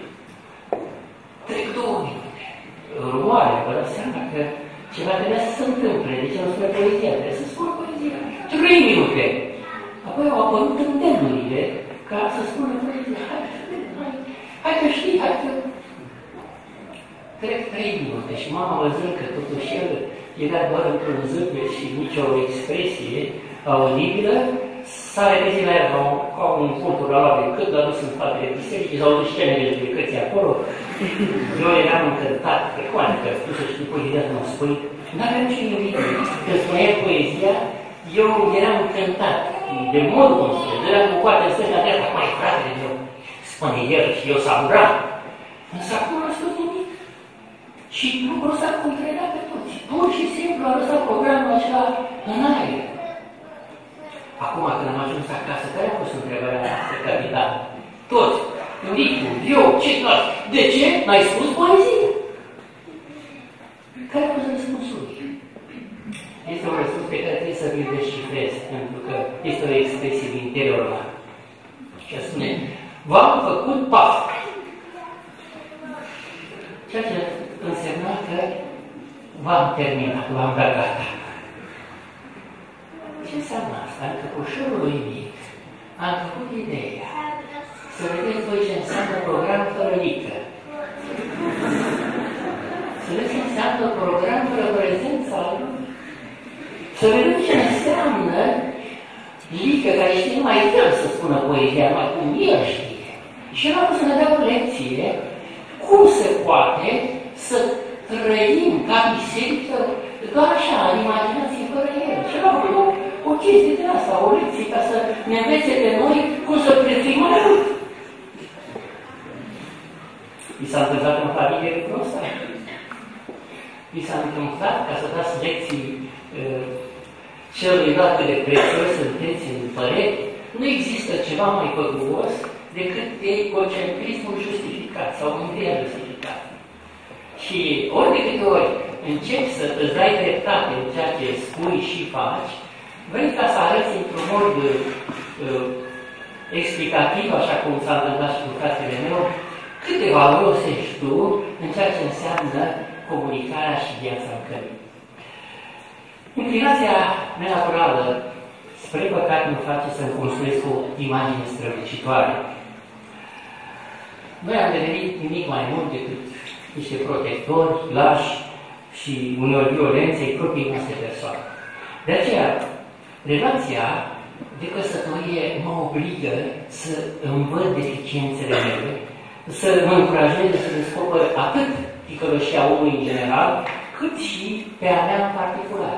Trec 2 minute. Oare, vă dați seama că ceva trebuia să se întâmple, de ce nu spune poezia, trebuie să spună poezia. 3 minute. Apoi au apărut îndemnurile ca să spună poezia. Hai că știi, hai că... Trec 3 minute și mama văzând că totuși el era doar într-un zâmbet și nicio expresie audibilă, s-a repezit la el ca un cultur la de cât, dar nu sunt spatele bisericii, s-au dus scenele de cății acolo. Eu eram încântat, că tu să știi poezia să mă spui, n-aveam nici nimic. Când spunea poezia, eu eram încântat de modul cum se dădea cu coate în stânga dreapta, mai fratele meu, spune el și eu saburam. Însă acum nu a spus nimic. Și lucrul ăsta contraria pe toți. Pur și simplu a lăsat programul acela în aer. Acum, când am ajuns acasă, care a fost întrebarea noastră capitală? Toți, Nicu, eu, ceilalți, de ce n-ai spus poezie? Care a fost răspunsul? Este un răspuns pe care trebuie să vi-l descifrezi, pentru că este o expresie din interiorul ăla. Și spune, v-am făcut paf. Ceea ce însemna că v-am terminat, v-am dat gata. Ce înseamnă asta? Că ușorul lui mic am făcut ideea să vedeți voi ce înseamnă program fără lică. Să vedeți ce înseamnă program fără prezența lui. Să vedem ce înseamnă lică care știe numai el să spună poezia, mai cum el știe. Și el a vrut să ne dea o lecție cum se poate să trăim ca biserică doar așa, în imaginație fără el. Și el a făcut o chestie de asta, o lecție, ca să ne învețe pe noi cum să prețuim mai mult. I s-a întâmplat în familie lucrul ăsta? I s-a întâmplat ca să dați lecții celui dat de prețuri sunteți în păreri? Nu există ceva mai păguos decât egocentrismul justificat sau mândria justificat. Și ori de câte ori începi să îți dai dreptate în ceea ce spui și faci, vrei ca să arăți într-un mod explicativ, așa cum s-a întâmplat și cu fratele meu, cât de valoros ești tu în ceea ce înseamnă comunicarea și viața în cămin. Inclinația nenaturală spre păcat mă face să-mi construiesc o imagine strălucitoare. Noi am devenit nimic mai mult decât niște protectori, lași și uneori violenței proprii noastre persoane. De aceea, relația de căsătorie mă obligă să îmi văd deficiențele mele, să mă încurajeze să descoper atât ticălășia omului în general, cât și pe a mea în particular.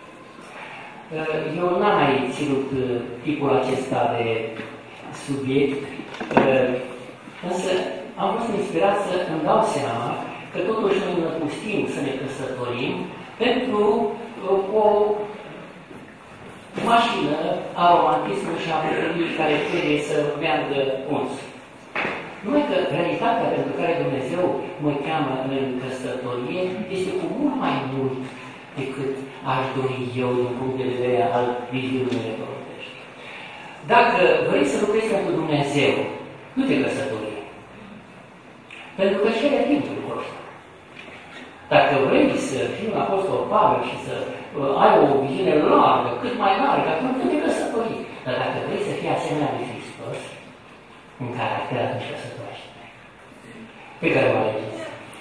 Eu n-am mai ținut tipul acesta de subiect, însă am fost inspirat să îmi dau seama că totuși noi ne pustim să ne căsătorim pentru o mașină a romantismului și a bucuriei care trebuie să meargă uns. Numai că realitatea pentru care Dumnezeu mă cheamă în căsătorie este cu mult mai mult decât aș dori eu din punct de vedere al viziunii mele pământești. Dacă vrei să lucrezi pentru Dumnezeu, nu te căsători. Pentru că și e timpul ăsta. Dacă vrei să fii un apostol Pavel și să ai o viziune largă, cât mai largă, atunci nu te căsători. Dar dacă vrei să fii asemenea lui Hristos, în caracter, atunci căsătorește. Pe care o alegeți.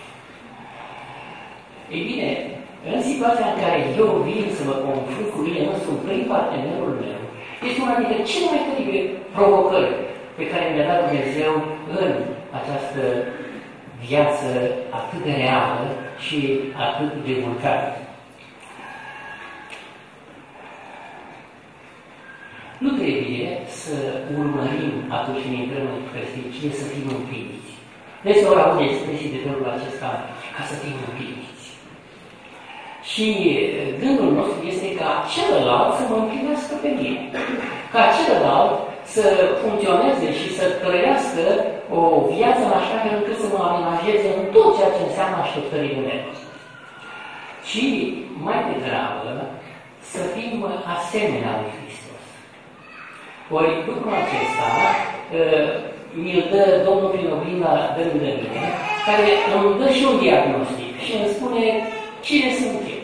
Ei bine, în situația în care eu vin să mă confrunt cu mine însumi prin partenerul meu, este una dintre cele mai teribile provocări pe care mi-a dat Dumnezeu în această viață atât de reală și atât de vulgară. Nu trebuie să urmărim atunci când intrăm în căsnicie să fim împiniți. Deseori aud expresii de felul acesta, ca să fim împiniți. Și gândul nostru este ca celălalt să mă împlinească pe mine. Ca celălalt să funcționeze și să trăiască o viață în așa fel încât să mă amenajeze în tot ceea ce înseamnă așteptările mele. Și mai degrabă să fim asemenea lui Hristos. Ori lucrul acesta mi-l dă Domnul prin oglinda de lângă mine, care îmi dă și un diagnostic și îmi spune cine sunt eu.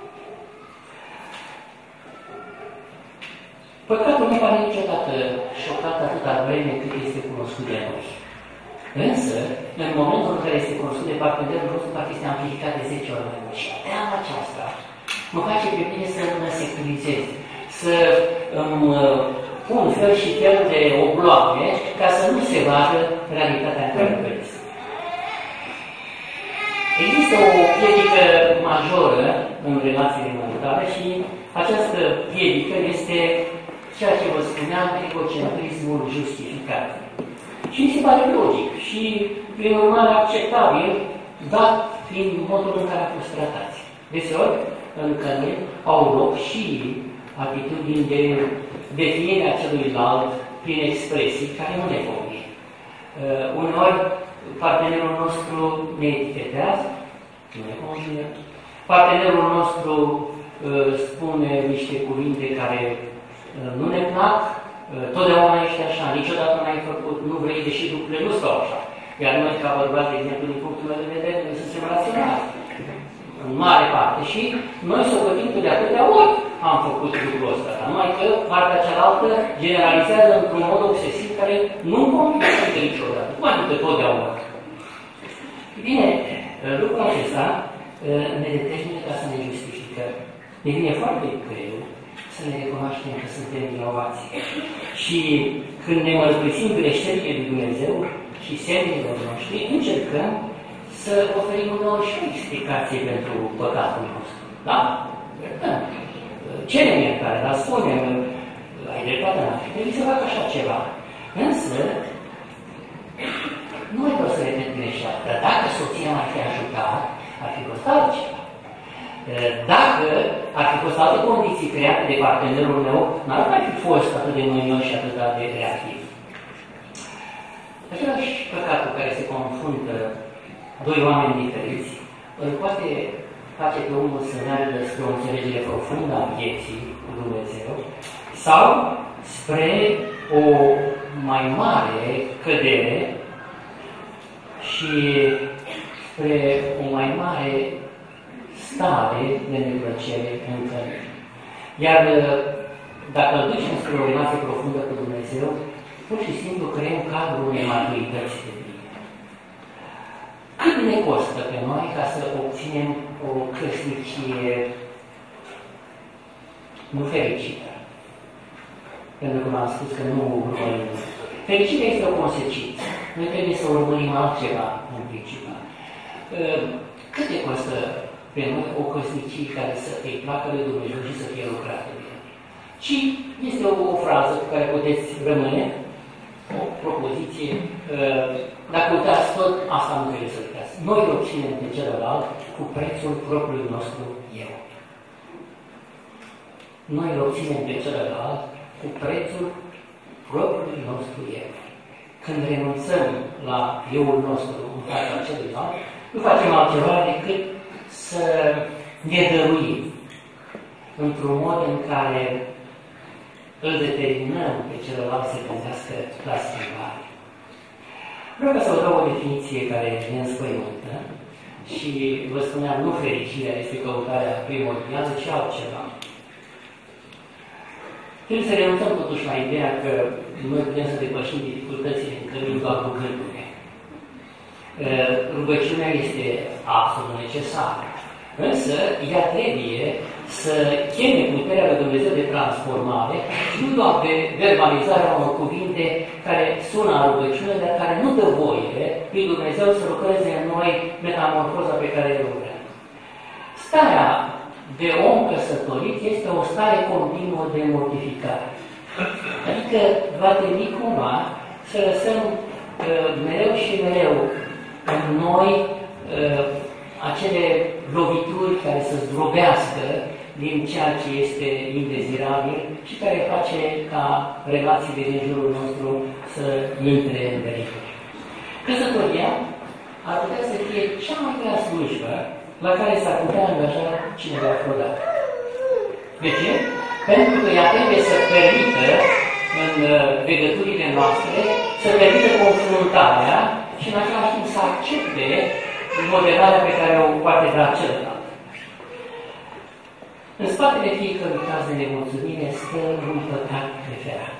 Păcatul nu pare niciodată șocat atâta vreme cât este cunoscut de noi. Însă, în momentul în care este cunoscut de partenerul nostru, poate este amplificat de 10 ori mai mult. Și teama aceasta mă face pe mine să mă securizez, să îmi pun fel și fel de obloane ca să nu se vadă realitatea în care trăiesc. Există o piedică majoră în relațiile maritale și această piedică este ceea ce vă spuneam, egocentrismul justificat. Și mi se pare logic și, prin urmare, acceptabil, dat fiind modul în care a fost tratați. Deseori, în care au loc și atitudini de definire a celuilalt prin expresii care nu ne convin. Uneori, partenerul nostru ne etichetează, nu ne convine. Partenerul nostru spune niște cuvinte care nu ne plac, totdeauna ești așa, niciodată n-ai făcut, nu vrei, deși lucrurile nu stau așa. Iar noi, ca bărbați, de exemplu, din punctul meu de vedere, noi suntem raționali, în mare parte. Și noi socotim că de atâtea ori am făcut lucrul ăsta, numai că partea cealaltă generalizează într-un mod obsesiv care nu-mi convine niciodată, cum adică totdeauna. Bine, lucrul acesta ne determină ca să ne justificăm. Ne vine foarte greu să ne recunoaștem că suntem vinovați. Și când ne mărturisim greșelile lui Dumnezeu și semnele noștri, încercăm să oferim uneori și o explicație pentru păcatul nostru. Da? Cerem iertare, dar spunem, ai dreptate, trebuie să fac așa ceva. Însă, nu mai vreau să repet greșeala, dar dacă soția m-ar fi ajutat, ar fi fost altceva. Dacă ar fi fost alte condiții create de partenerul meu, n-ar mai fi fost atât de mânios și atât de reactiv. Același păcat cu care se confruntă doi oameni diferiți îl poate face pe omul să meargă spre o înțelegere profundă a vieții cu Dumnezeu sau spre o mai mare cădere și spre o mai mare stare de neplăcere în care. Iar dacă îl ducem spre o relație profundă cu Dumnezeu, pur și simplu creăm cadrul unei maturități de bine. Cât ne costă pe noi ca să obținem o căsnicie nu fericită? Pentru că m-am spus că nu urmărim. Fericirea este o consecință. Noi trebuie să urmărim altceva în principal. Cât ne costă pe noi o căsnicie care să îi placă de Dumnezeu și să fie lucrată de El? Și este o frază cu care puteți rămâne, o propoziție, dacă uitați tot, asta nu trebuie să uitați. Noi îl obținem pe celălalt cu prețul propriului nostru eu. Noi îl obținem pe celălalt cu prețul propriului nostru eu. Când renunțăm la euul nostru în fața celuilalt, nu facem altceva decât să ne dăruim într-un mod în care îl determinăm pe celălalt să gândească la schimbare. Vreau să vă dau o definiție care ne înspăimântă și vă spuneam, nu fericirea este căutarea primordială, ci altceva. Trebuie să renunțăm totuși la ideea că noi putem să depășim dificultățile în cămin doar cu gândurile. Rugăciunea este absolut necesară, însă ea trebuie să cheme puterea lui Dumnezeu de transformare și nu doar de verbalizarea unor cuvinte care sună a rugăciune, dar care nu dă voie lui Dumnezeu să lucreze în noi metamorfoza pe care el o vrea. Starea de om căsătorit este o stare continuă de mortificare. Adică va trebui cumva să lăsăm mereu și mereu în noi acele lovituri care să zdrobească din ceea ce este indezirabil și care face ca relațiile din jurul nostru să intre în pericol. Căsătoria ar putea să fie cea mai grea slujbă la care s-ar putea angaja cineva vreodată. De ce? Pentru că ea trebuie să permită în legăturile noastre, să permită confruntarea și în același timp să accepte moderarea pe care o poate da celălalt. În spatele fiecărui caz de nemulțumire stă un păcat preferat.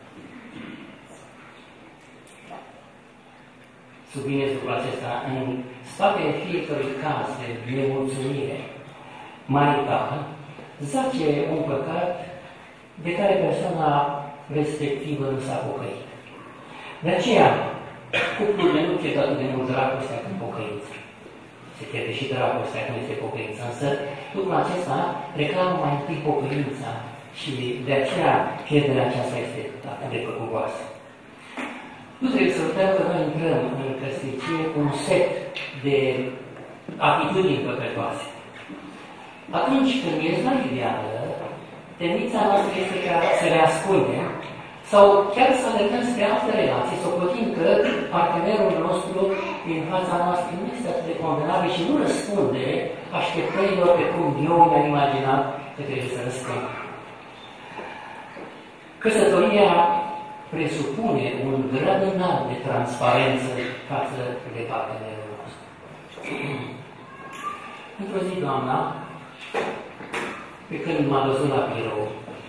Subliniez lucrul acesta. În spatele fiecărui caz de nemulțumire maritală zace un păcat de care persoana respectivă nu s-a pocăit. De aceea, cuplurile nu pierd atât de mult dragostea când pocăință. Se pierde și dragostea când este pocăință, însă lucrul acesta reclamă mai întâi pocăința și de aceea pierderea aceasta este atât de păcuboasă. Nu trebuie să uităm că noi intrăm în căsnicie cu un set de atitudini păcătoase. Atunci când ești la ideală, tendința noastră este ca să le ascundem sau chiar să alergăm spre alte relații, să socotim că partenerul nostru din fața noastră nu este atât de convenabil și nu răspunde așteptărilor pe cum eu mi-am imaginat că trebuie să răspund. Căsătoria presupune un grad înalt de transparență față de partenerul nostru. Într-o zi, doamna, pe când m-a văzut la birou,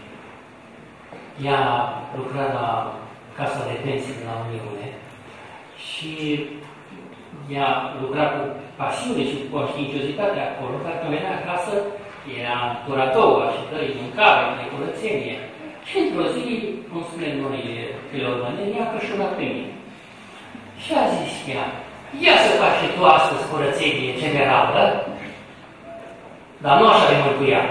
ea lucra la Casa de Pensii de la Uniune și ea lucra cu pasiune și cu conștiinciozitate acolo, dar când venea acasă, era curatorul, așteptării, mâncare, de curățenie. Și într-o zi, cum spune noile cleormăneni, i-a cășunat pe mine. Și a zis ea, ia să faci și tu astăzi curățenie generală, dar nu așa de mântuială.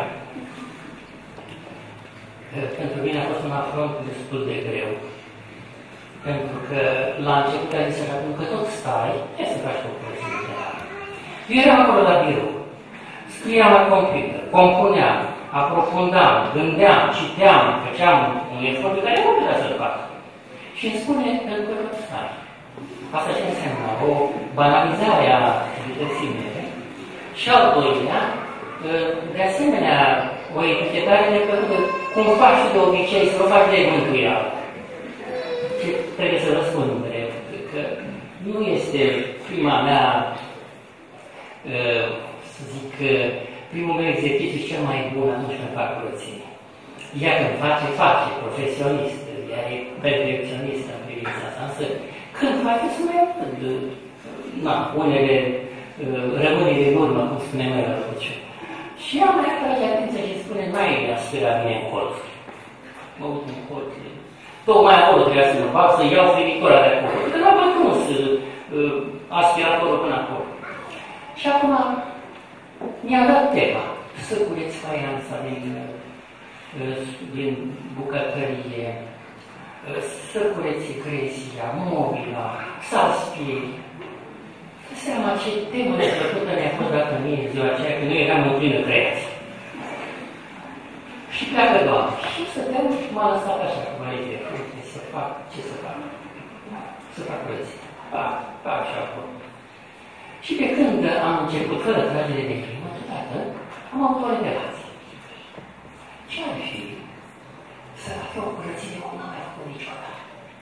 Pentru mine a fost un afront destul de greu. Pentru că la început a zis așa, că tot stai, ia să faci o curățenie generală. Eu eram acolo la birou, scriam la computer, compuneam, aprofundam, gândeam, citeam, făceam un efort pe care nu putea să-l fac. Și îmi spune, pentru că tot stai. Asta ce înseamnă? O banalizare a activității mele și al doilea, de asemenea, o etichetare neplăcută, cum faci tu de obicei, să o faci de mântuială. Și trebuie să răspund mereu, că nu este prima mea, să zic, primul meu exercițiu cel mai bun atunci când fac curățenie. Ea când face profesionist, ea e perfecționistă în privința asta, însă când face, să mai atât. Unele rămâne în urmă, cum spune mai la rugăciune. Și ea mai atrage atenția și spune, n-ai aspirat bine în colț. Mă uit în colț. Tocmai acolo trebuia să mă fac, să iau frigicora de acolo. Că n-am pătruns aspiratorul până acolo. Și acum mi-a dat tema să cureți faianța din bucătărie, să cureți gresia, mobila, să aspiri. Dă seama ce temă neplăcută mi-a fost dată mie în ziua aceea, când noi eram în plină creație. Și pleacă Doamne. Și stăteam și m-a lăsat așa, cu mai de fructe, să fac, ce să fac? Să fac curăție. Fac și acolo. Și pe când am început fără tragere de crimă, deodată am avut o revelație. Ce ar fi să fac o curățenie cum n-am mai făcut niciodată?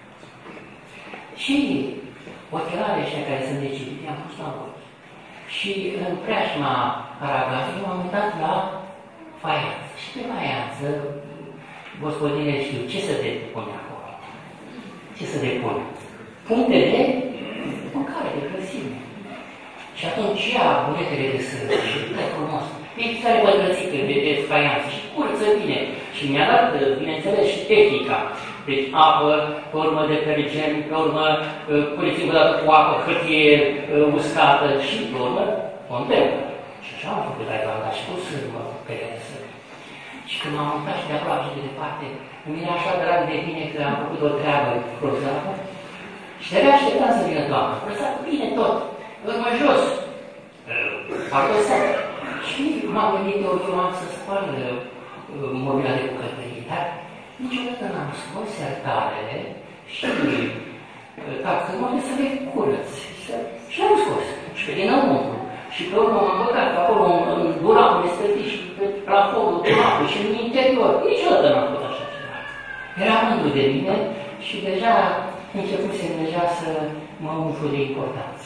Și ochelare ăștia care sunt decibite, i-am pus la ochi. Și în preajma aragazului m-am uitat la faianță. Și pe faianță, gospodine știu, ce să depune acolo? Ce să depune? Puncte de mâncare, de grăsime. Și atunci ia bunetele de sânge și dă frumos. Pizza bătrățică de faianță și curăță bine. Și mi-a dat, bineînțeles, și tehnica. Deci apă, pe urmă detergent, pe urmă curățim o dată cu apă, hârtie uscată și pe urmă condeu. Și așa am făcut aia, dar și cu sârmă, pe sârmă. Și când m-am mutat și de aproape și de departe, îmi vine așa drag de bine că am făcut o treabă grozavă și de-abia așteptam să vină toamna. Lăsat bine tot, urmă jos, parcă seara. Și m-am gândit eu am să spăl mobila de bucătărie, dar niciodată n-am scos sertarele și dacă mă să le curăț. Și le-am scos. Și pe dinăuntru. Și pe urmă m-am băgat acolo în dulapul de stătit și pe plafonul dulapului și în interior. Niciodată n-am făcut așa ceva. Era mândru de mine și deja începusem deja să mă umflu de importanță.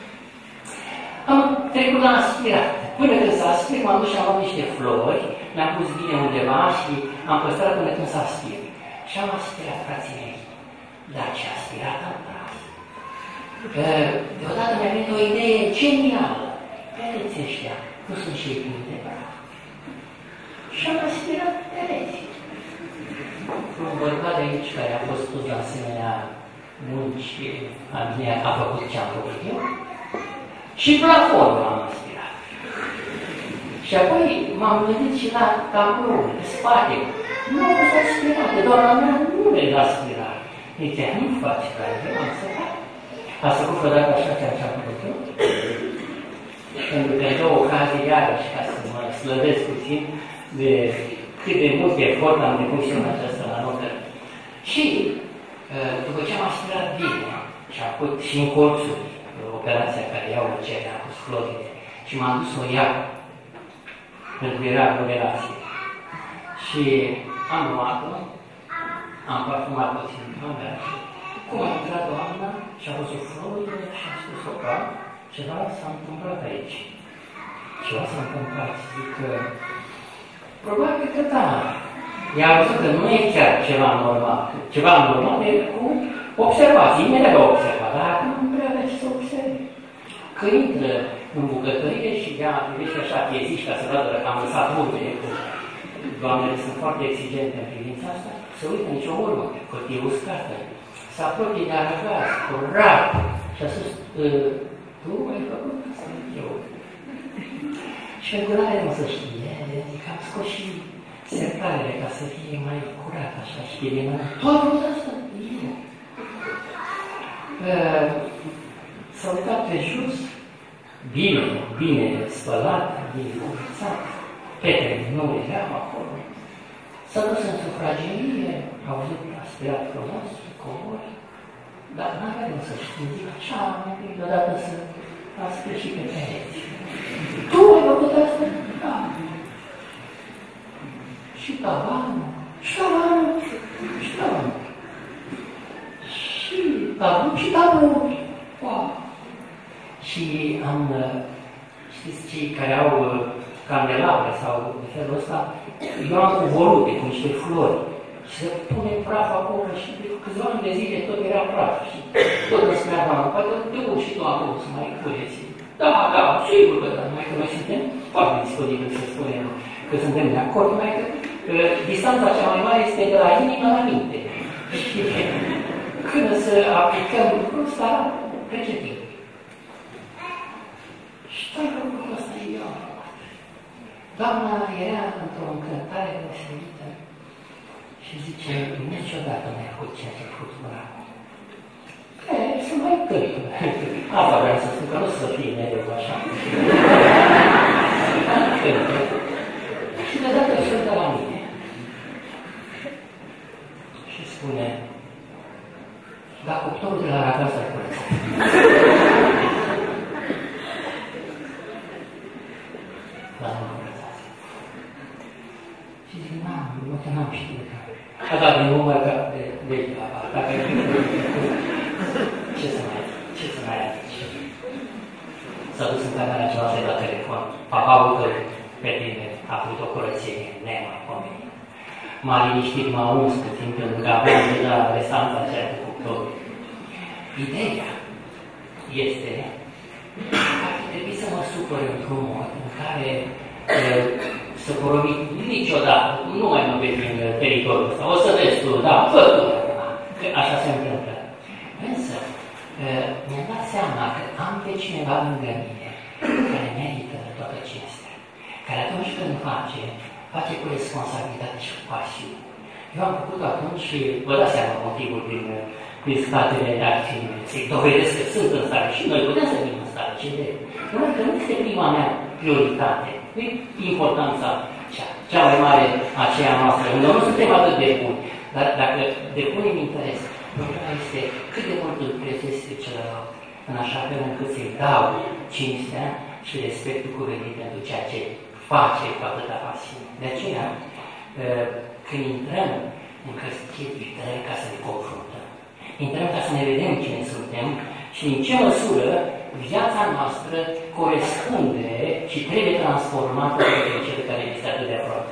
Am trecut la aspirat. Până când s-a aspir, m-am dus și am luat niște flori, le-am pus bine undeva și am păstrat până când s-a aspir. Și am aspirat, frații mei. Dar ce aspirat am tras. Deodată mi-a venit o idee genială. Pereții ăștia, nu sunt și ei plini de praf. Și am aspirat pereții. Un bărbat de aici care a fost pus la asemenea munci, a făcut ce am făcut eu. Și plafonul am aspirat. Și apoi m-am gândit și la tabloul, pe spate. Nu am fost aspirate, doamna mea nu le da aspirare. Deci, nu face care eu am să fac. Ați făcut vreodată așa ceea ce am făcut eu? Pentru că îmi dă ocazie iarăși ca să mă slăvesc puțin de cât de mult efort am depus și în această la notă. Și după ce am aspirat bine și am făcut și în colțuri, operația care iau în cer, am pus florile și m-am dus să o iau pentru că era aglomerație. Și am luat-o, am parfumat puțin în camera și cum a intrat doamna și a văzut florile și a spus opa, ceva s-a întâmplat aici. Ceva s-a întâmplat, zic că probabil că da. I-a văzut că nu e chiar ceva normal. Ceva normal e cu observații, imediat a observat, dar acum nu prea avea ce să observe. Că intră în bucătărie și ea privește așa pieziși ca să vadă că am lăsat urmele, că doamnele sunt foarte exigente în privința asta, să uită nicio urmă, că e uscată. Se apropie de arăgaz, cu rap, și a spus, tu ai făcut asta, eu. Și pentru că n-are să știe, zic, am scos și sertarele ca să fie mai curat, așa, și pe din mână. Tot asta, eu. S-a uitat pe jos, bine spălat, bine curățat, petele nu erau acolo. S-a dus în sufragerie, a auzit aspirat frumos, cobori, dar n-avea de să știu, zic, așa, mai bine deodată să aspiri și pe pereți. Tu ai făcut asta? Da. Și tavanul, și tavanul, și tavanul. Și tavanul, și tavanul. Wow. Și am, știți, cei care au candelabre sau de felul ăsta, eu am cu volute, cu niște flori. Și se pune praf acolo și de câțiva ani de zile tot era praf. Și tot îmi spunea doamna, poate te duci și tu acolo să mai cureți. Da, sigur că da, numai că noi suntem foarte disponibili să spunem că suntem de acord, numai că distanța cea mai mare este de la inimă la minte. Și când să aplicăm lucrul ăsta, trece timp. Și tot lucrul ăsta eu am făcut. Doamna era într-o încântare deosebită și zice, niciodată n-ai făcut ceea ce ai făcut până acum. Sunt mai târgă. Asta vreau să spun, că nu să fie mereu așa. Și deodată se uită la mine. Și spune, dar cuptorul de la arăgaz ai curățat. Dar nu curățați. Și zic, n-am știut. A dat din număr de dacă ce să mai aduci? S-a dus în camera cealaltă la telefon. Papaul tău pe tine a făcut o curățenie nemaipomenit. M-a liniștit, m-a uns puțin, pentru că aveam deja restanța aceea cu cuptorul. Ideea este că ar trebui să mă supăr într-un mod în care să promit niciodată, nu mai mă vezi în teritoriul ăsta, o să vezi tu, da, fă tu, că așa se întâmplă. Însă, mi-am dat seama că am pe cineva lângă mine care merită toată cinstea, care atunci când face cu responsabilitate și cu pasiune. Eu am făcut atunci și vă dați seama motivul din statele acțiune. Se dovedesc că sunt în stare și noi putem să fim în stare. Ce de? Că nu este prima mea prioritate. Nu e importanța cea mai mare a aceea noastră. Noi nu suntem atât de buni. Dar dacă depunem interes, problema este cât de mult îl prețuiesc pe celălalt, în așa fel încât să-i dau cinstea și respectul cuvenit pentru ceea ce face cu atâta pasiune. De aceea, când intrăm în căsătorie, intrăm ca să ne confruntăm. Intrăm ca să ne vedem cine suntem și în ce măsură viața noastră corespunde și trebuie transformată de cel care este atât de aproape.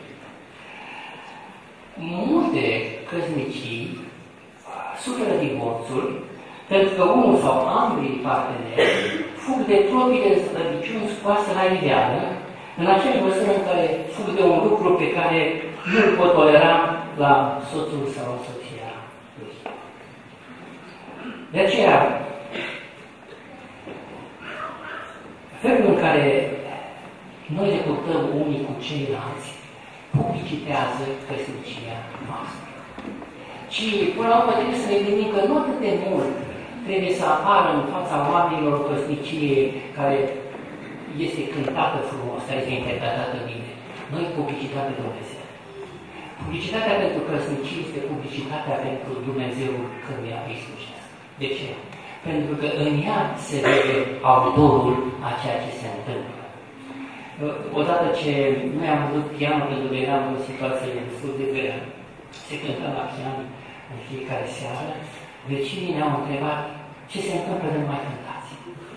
Multe căsnicii suferă divorțul pentru că unul sau ambii parteneri fug de propriile slăbiciuni scoase la iveală, în aceeași măsură în care fug de un lucru pe care nu îl pot tolera la soțul sau soția lui. De aceea, felul în care noi ne purtăm unii cu ceilalți publicitează căsnicia noastră. Și, până la urmă, trebuie să ne gândim că nu atât de mult trebuie să apară în fața oamenilor o căsnicie care este cântată frumos, care este interpretată bine. Noi publicitate Dumnezeu. Publicitatea pentru căsnicie este publicitatea pentru Dumnezeul căruia îi slujesc. De ce? Pentru că în ea se vede autorul a ceea ce se întâmplă. Odată ce noi am văzut pianul, pentru că eram în o situație destul de grea, se cânta la pian în fiecare seară, vecinii ne-au întrebat ce se întâmplă de nu mai cântați.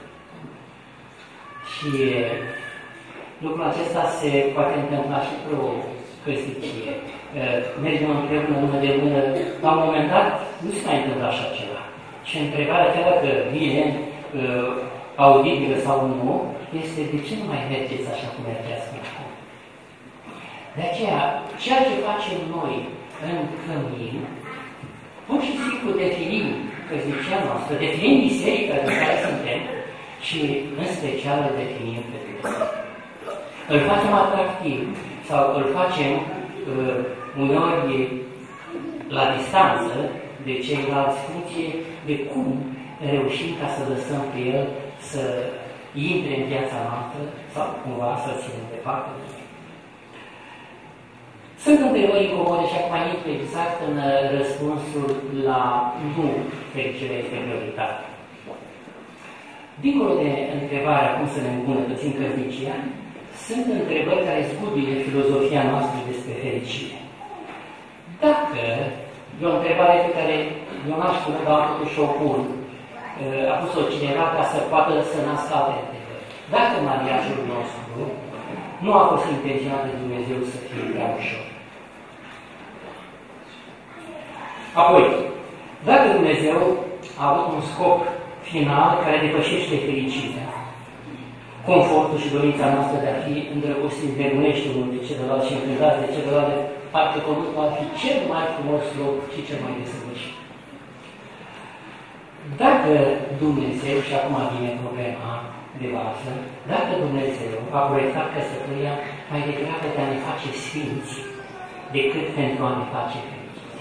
Și lucrul acesta se poate întâmpla și pe o căsnicie. Mergem împreună mână de mână, la un moment dat nu se mai întâmplă așa ceva. Și întrebarea, chiar dacă vine audibilă sau nu, este de ce nu mai mergeți așa cum mergeați până acum? De aceea, ceea ce facem noi în cămin, pur și simplu definim căsnicia noastră, definim biserica în care suntem și în special îl definim pe Dumnezeu. Îl facem atractiv sau îl facem uneori la distanță de ceilalți funcție de cum reușim ca să lăsăm pe el să intre în viața noastră sau cumva să ținem departe. Sunt întrebări incomode și acum intru exact în răspunsul la nu fericirea este prioritate. Dincolo de întrebarea cum să ne îmbunătățim căsnicia, sunt întrebări care zguduie filozofia noastră despre fericire. Dacă e o întrebare pe care eu n-aș spune, dar totuși o pun, a pus-o cineva ca să poată să nască alte întrebări. Dacă mariajul nostru nu a fost intenționat de Dumnezeu să fie prea ușor. Apoi, dacă Dumnezeu a avut un scop final care depășește fericirea, confortul și dorința noastră de a fi îndrăgostiți nebunește unul de celălalt și încântați de celălalt, parcă pământul ar fi cel mai frumos loc și cel mai desăvârșit. Dacă Dumnezeu, și acum vine problema de bază, dacă Dumnezeu a proiectat căsătoria mai degrabă de a ne face sfinți decât pentru a ne face fericiți.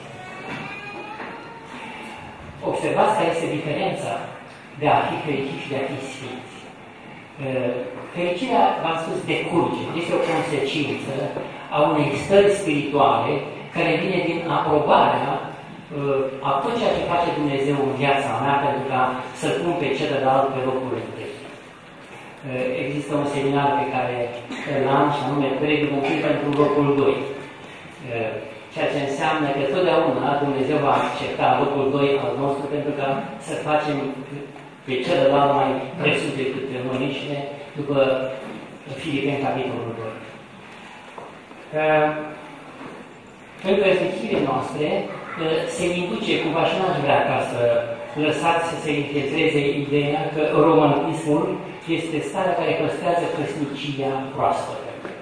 Observați care este diferența de a fi fericit și de a fi sfinți. Fericirea, v-am spus, decurge, este o consecință a unei stări spirituale care vine din aprobarea a tot ceea ce face Dumnezeu în viața mea pentru ca să pun pe celălalt pe locul întâi. Există un seminar pe care l-am și anume pregul întâi pentru locul 2. Ceea ce înseamnă că totdeauna Dumnezeu va accepta locul 2 al nostru pentru ca să facem pe celălalt mai presus decât pe noi înșine, după Filipeni, capitolul 2. În căsniciile noastre se induce, cumva și n-aș vrea ca să lăsați să se infiltreze ideea că romantismul este starea care păstrează căsnicia proaspătă.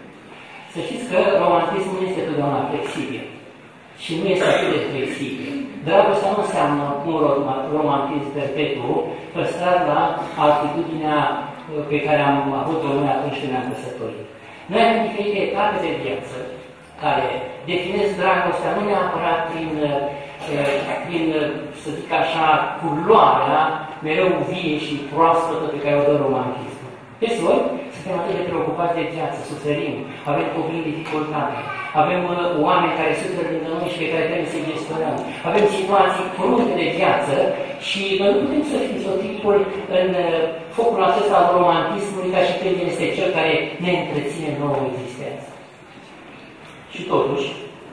Să știți că romantismul nu este totdeauna flexibil. Și nu este atât de flexibil. Dragostea nu înseamnă un romantism perpetu, păstrat la altitudinea pe care am avut-o noi atunci când ne-am căsătorit. Noi avem diferite etape de viață care definesc dragostea nu neapărat prin, să zic așa, culoarea mereu vie și proaspătă pe care o dă romantismul. Deseori suntem atât de preocupați de viață, suferim, avem copii dificultate, avem oameni care suferă lângă noi și pe care trebuie să-i gestionăm, avem situații crunte de viață și noi nu putem să fim soticul în focul acesta al romantismului ca și când este cel care ne întreține nouă existență. Și totuși,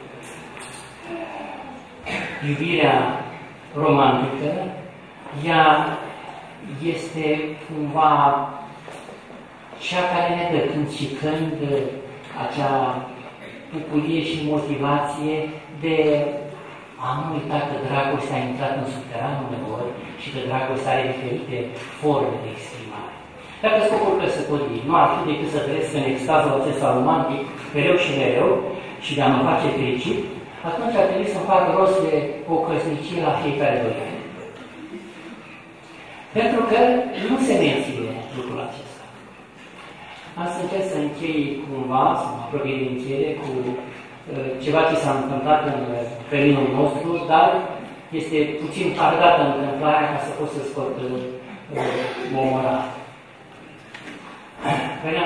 iubirea romantică, ea este cumva cea care ne dă când și când acea bucurie și motivație de a nu uita că dragostea a intrat în subteranul uneori și că dragostea are diferite forme de exprimare. Dacă scopul căsătoriei nu ar fi decât să trăiesc în extazul acesta romantic mereu și mereu și de a mă face fericit, atunci ar trebui să-mi fac rost de o căsnicie la fiecare 2 ani. Pentru că nu se menține lucrul acesta. Am să încerc să închei cumva, să mă apropie de încheiere cu ceva ce s-a întâmplat în căminul nostru, dar este puțin tardată întâmplarea ca să pot să scot momorat. Veneam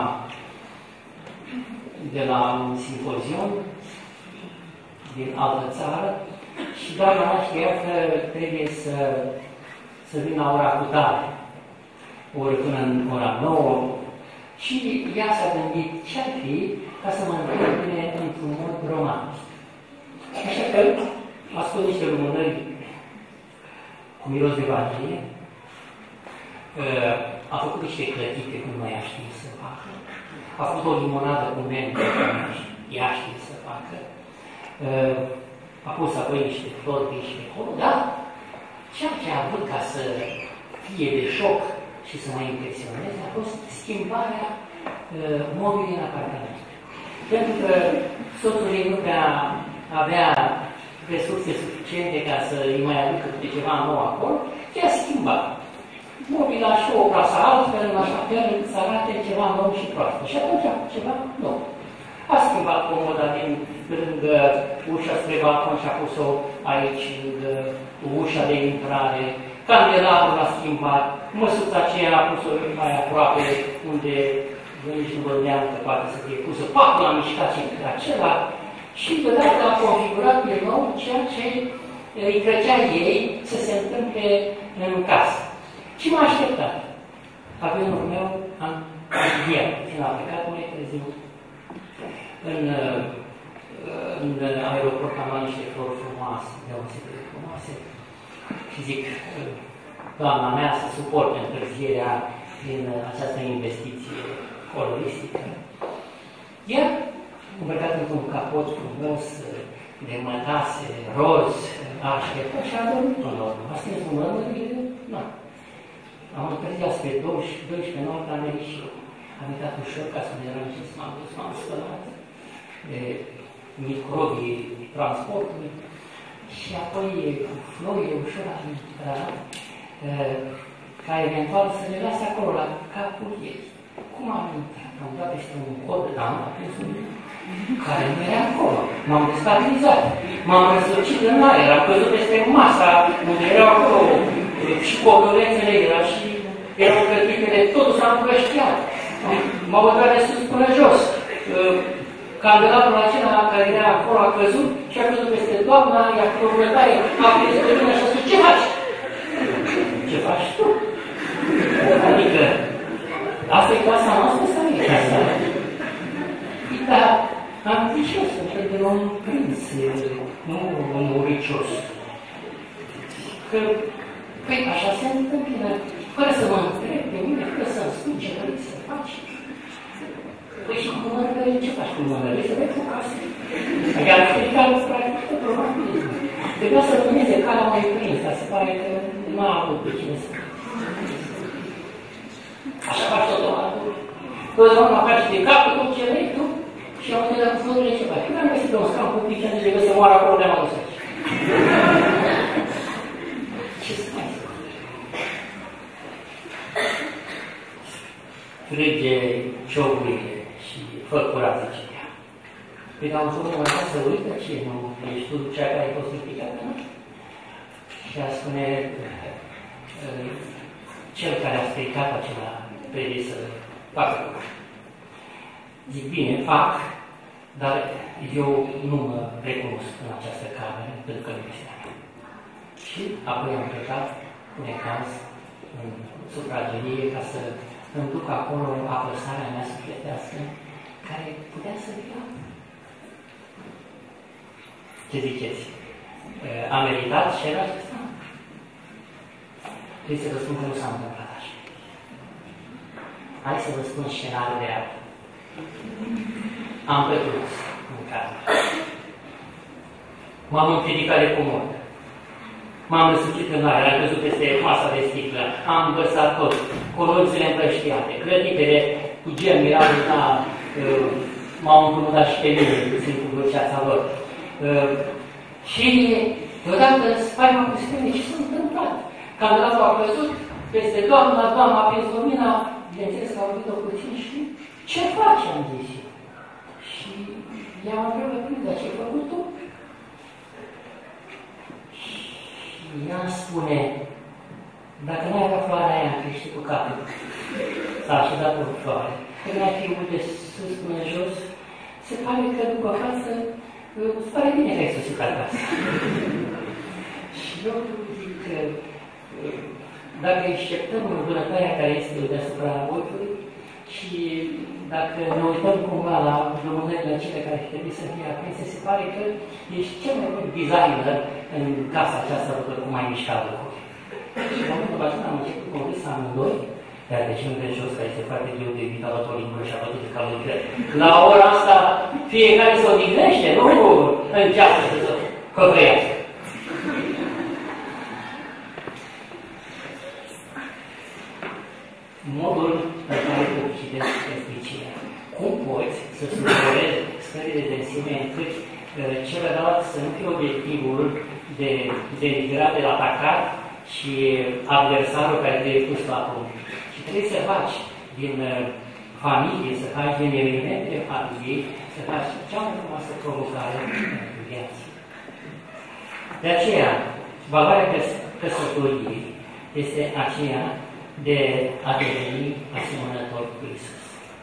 de la un simpozion din altă țară și doamna mea știa că trebuie să vin la ora cu tare, ori până în ora 9, și ea s-a gândit ce-ar fi ca să mă întâmple într-un mod romantic. Așa că a scos niște lumânări cu miros de vanille, a făcut niște clătite cum mai ea știe să facă, a făcut o limonadă cu mentă cum ea știe să facă, a pus apoi niște flori de niște acolo, dar ceea ce a avut ca să fie de șoc și să mă impresioneze a fost schimbarea mobilului în apartament. Pentru că soțul ei nu prea avea resurse suficiente ca să îi mai aducă câte ceva nou acolo, ea schimba mobila și o plasă altfel, în așa fel să arate ceva nou și proaspăt. Și atunci a făcut ceva nou. A schimbat comoda din lângă ușa spre balcon și a pus-o aici, lângă ușa de intrare. Candelabrul a schimbat, măsuța aceea a pus-o mai aproape, unde nici nu vădeam că poate să fie pusă. Patul a mișcat și acela și deodată a configurat din nou ceea ce îi plăcea ei să se întâmple în casă. Și m-a așteptat. Avionul meu am înviat. Când a plecat, mai târziu. În aeroport am luat niște flori frumoase, deosebit de frumoase. Și zic, doamna mea să suporte întârzierea din această investiție coloristică. Iar, îmbrăcat într-un capot frumos, de mătase, roz, așteptat și a dormit până la urmă. A strâns mâinile, nu. Am întârziat spre 12 noapte, am venit și eu. Am uitat ușor ca să ne rângim, m-am spălat de microbii transportului. Și apoi cu florile ușor am intrat, ca eventual să le lase acolo, la capul ei. Cum am intrat? Am dat peste un cod, dar am prins un care nu era acolo. M-am destabilizat. M-am răsăcit în aer, am căzut peste masa unde erau acolo și codolețele era și erau cătitele, totul s-a împrăștiat. M-au dat de sus până jos. Candelabrul acela care era acolo a căzut și a căzut peste doamna, i-a călătaie, a prins pe mine și a spus, ce faci? Ce faci tu? Adică, asta e casa noastră sau e casa? Dar am vicios, de un prinț, nu un uricios. Că, păi, așa se întâmplă, fără să mă întreb pe mine, fără să-mi spun ce vrei să faci. Păi și cu mânările, ce faci cu mânările? Să vezi o casă. Iar explicat, practic, probabil. Trebuia să rămâneze calea unui prinț, dar se pare că nu a avut pe cine să faci. Așa faci totdeauna. Totdeauna faci de capul tot ce vrei tu Și am întâlnit cu florile ceva. Și mi-am găsit un scaun cu pică, de că să moară acolo de-am adus aici. Ce să mai zic? Frige cioburile și fă curat, zice ea. Păi am spus, mă lasă să uită ce, nu ești tu cea care ai fost implicată, nu? Și a spune, cel care a stricat acela trebuie să facă curat. Zic, bine, fac, dar eu nu mă recunosc în această cameră, pentru că nu este a mea. Și apoi am plecat cu necaz în sufragerie ca să îmi duc acolo apăsarea mea sufletească, care putea să fie. Ce ziceți? A meritat și era acesta? Trebuie să vă spun că nu s-a întâmplat așa. Hai să vă spun scenariul real. Am pătruns în cameră. M-am împiedicat de comodă. M-am răsucit în aer, am căzut peste masa de sticlă, am învățat tot, colonțele împrăștiate, clătitele cu gem, m-au încumudat și pe mine, sunt cu vârceața lor. Și deodată spaima cu spune, ce s-a întâmplat? Candelatul a căzut peste doamna a prins lumina, bineînțeles că a auzit-o puțin și ce faci, am zis eu. Și i-am întrebat, dar ce-ai făcut tu? Ea îmi spune, dacă n-ai avea floarea aia, că ești cu capul, s-a așezat o floare, că n-ai fi de sus până jos, se pare că după față, îți pare bine că ai sosit acasă. Și eu zic că dacă acceptăm vânătoarea care este deasupra ochiului și dacă ne uităm cumva la lumânările acelea care trebuie să fie aprinse, se pare că ești cel mai bun designer în casa aceasta, după cum ai mișcat lucruri. Și în momentul acesta am început cu convins amândoi, iar de ce nu vezi jos, care este foarte greu de evit, a luat o limbă și a bătut de calul de la ora asta, fiecare se odihnește, nu înceapă să se căpăiască. Modul în care te citesc esplicia. Cum poți să suporezi stările de tensiune încât celălalt să nu fie obiectivul de denigrat, de atacat și adversarul care trebuie pus la punct. Și trebuie să faci din familie, să faci din evenimente familiei, să faci cea mai frumoasă provocare pentru viață. De aceea, valoarea căsătoriei este aceea de a deveni asemănător cu Iisus.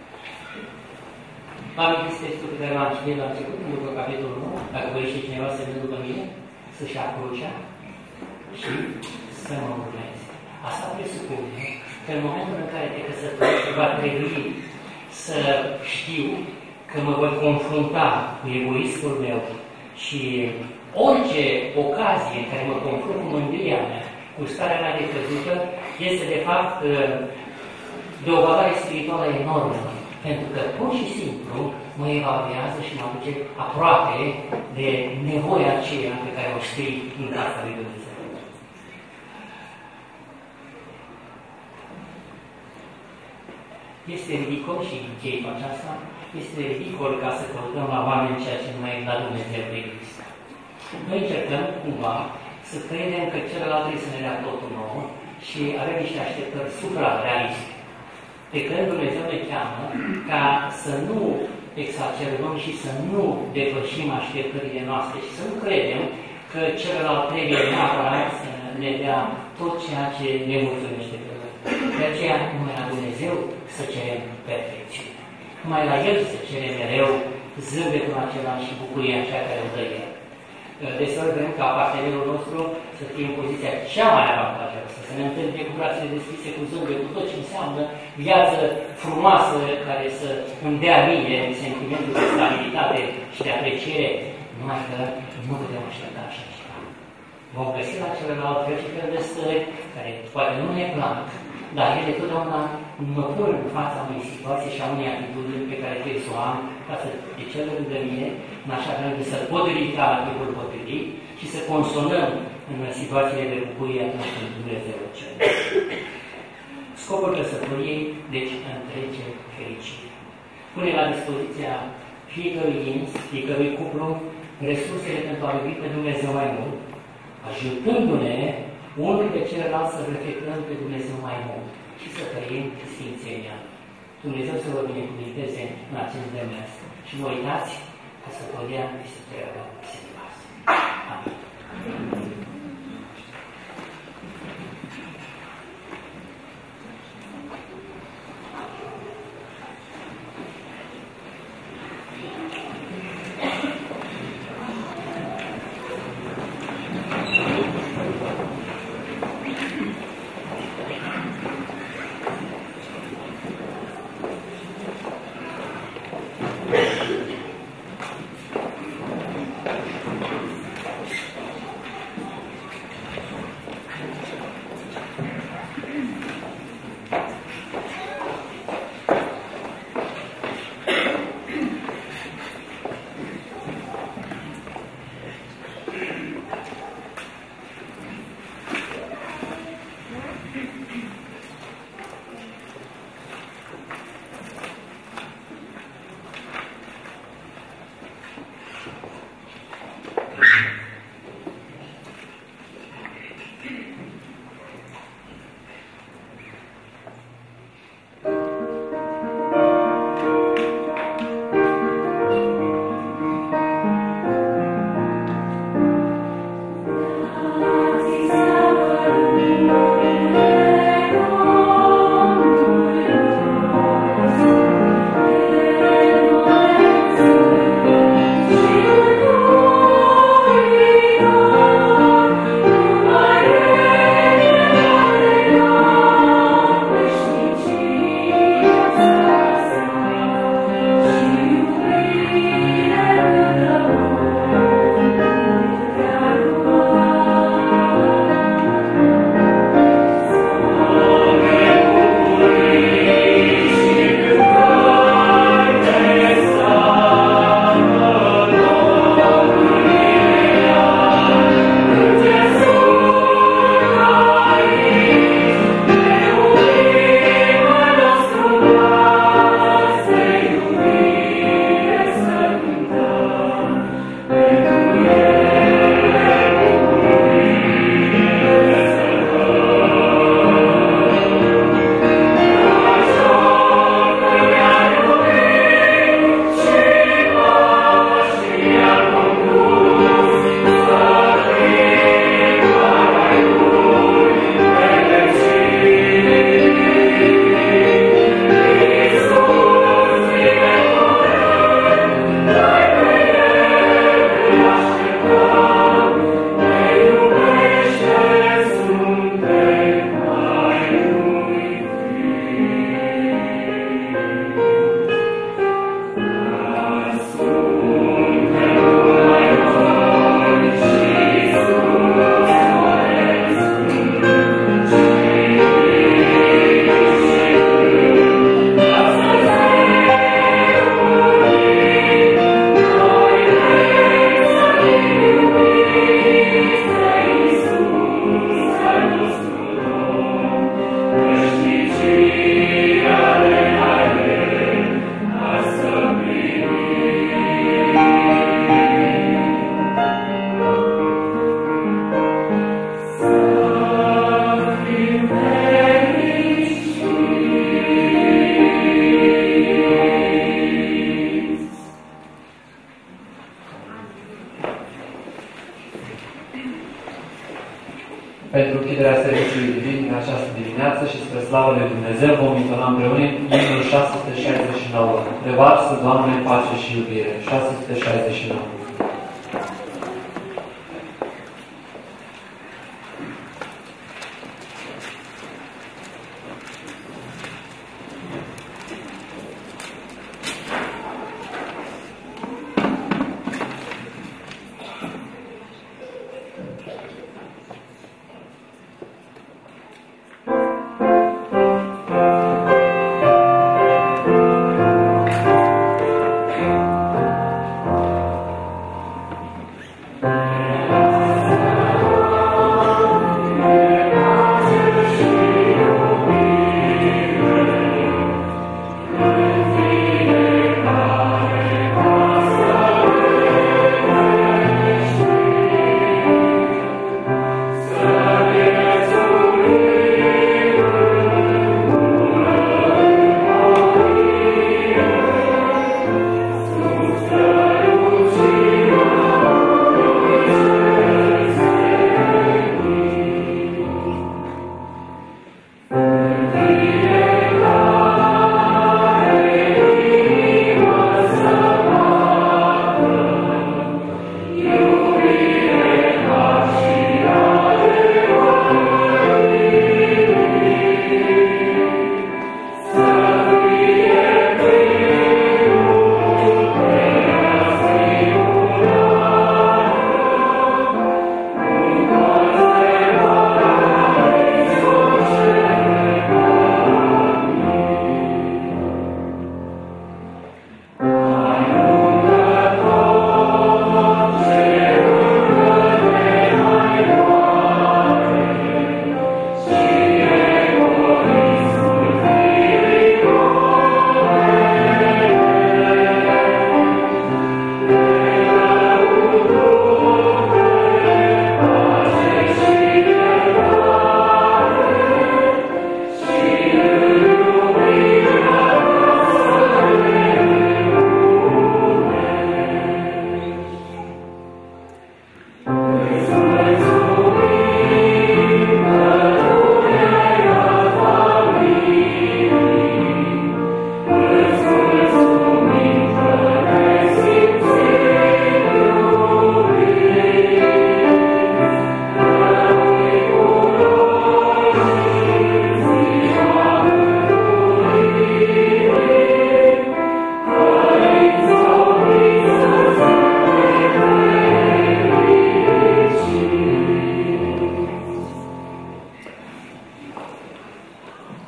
Amintiți textul pe care l-am citit la început, în după capitolul 1, dacă dorește cineva să vină după mine, să-și ia crucea și să mă urmeze. Asta presupune că în momentul în care te căsătorești, va trebui să știu că mă voi confrunta cu egoismul meu și orice ocazie în care mă confrunt cu mândria mea, cu starea mea de căzută, este de fapt de o valoare spirituală enormă, pentru că pur și simplu mă evaluează și mă aduce aproape de nevoia aceea pe care o știi în casa lui Dumnezeu. Este ridicol și închei cu aceasta, este ridicol ca să căutăm la oameni ceea ce nu mai la Dumnezeu de există. Noi încercăm cumva să credem că celălalt trebuie să ne dea totul nou și avem niște așteptări supra-realiste. Pe când Dumnezeu ne cheamă ca să nu exacerbăm și să nu depășim așteptările noastre și să nu credem că celălalt trebuie neapărat să ne dea tot ceea ce ne mulțumește pe noi. De aceea, numai la Dumnezeu să cerem perfecțiune. Numai la El să cerem mereu zâmbetul acela și bucuria aceea care o dă El. Deseori vrem ca partenerul nostru să fie în poziția cea mai avantajoasă, să ne întâlnim cu brațele deschise, cu zâmbetul, tot ce înseamnă viață frumoasă care să îmi dea mie sentimentul de stabilitate și de apreciere, numai că nu putem aștepta așa ceva. Vom găsi la celălalt fel de stări care poate nu ne plac, dar ele totdeauna mă pun în fața unei situații și a unei atitudini pe care trebuie să o am față de cel lângă mine, în așa fel încât să pot ridica la timpul potrivit și să consonăm în situațiile de bucurie atunci când Dumnezeu o cere. Scopul căsătoriei, deci, întrege fericire. Pune la dispoziția fiecărui ins, fiecărui cuplu, resursele pentru a iubi pe Dumnezeu mai mult, ajutându-ne unul pe celălalt să reflectăm pe Dumnezeu mai mult și să trăim sfințenia. Dumnezeu să vă binecuvinteze în acest demers și nu uitați că săpăria este treabă serioasă. Amin. Pentru închiderea serviciului divin în această dimineață și spre slavă lui Dumnezeu vom intona împreună imnul 669. Revarsă, Doamne, pace și iubire. 669.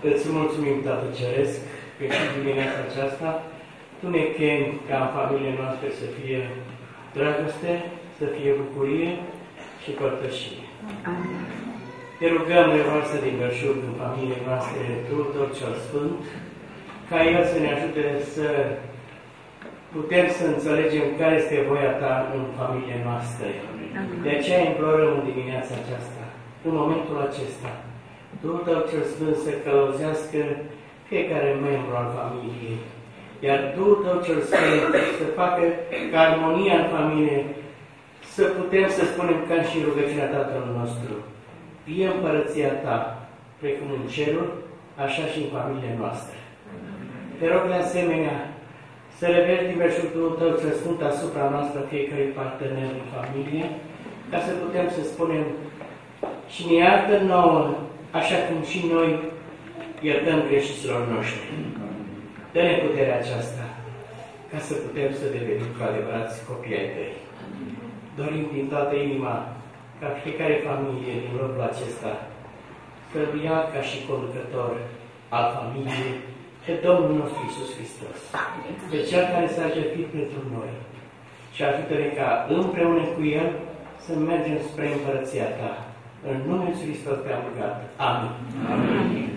Îți mulțumim, Tată Ceresc, că și dimineața aceasta Tu ne chemi ca în familiile noastre să fie dragoste, să fie bucurie și părtășie. Te rugăm, Revarsă din Belșug, în familiile noastre, Duhul Tău cel Sfânt, ca El să ne ajute să putem să înțelegem care este voia Ta în familiile noastre. De aceea implorăm în dimineața aceasta, în momentul acesta, Duhul Tău cel Sfânt să călăuzească fiecare membru al familiei, iar Duhul Tău cel Sfânt să facă ca armonia în familie, să putem să spunem ca și în rugăciunea Tatălui nostru, fie împărăția Ta, precum în cerul, așa și în familiile noastre. Te rog de asemenea să reveli din belșugul Tău cel Sfânt asupra noastră fiecare partener în familie, ca să putem să spunem și ne iartă nouă, așa cum și noi iertăm greșiților noștri. Dă-ne puterea aceasta, ca să putem să devenim cu adevărați copii ai Tăi. Dorim din toată inima ca fiecare familie din locul acesta să-L ia ca și conducător al familiei pe Domnul nostru Iisus Hristos, pe Cel care s-a jertfit pentru noi, și ajută-ne ca împreună cu El să mergem spre împărăția Ta. În numele Lui Hristos te-am rugat. Amin. Amin.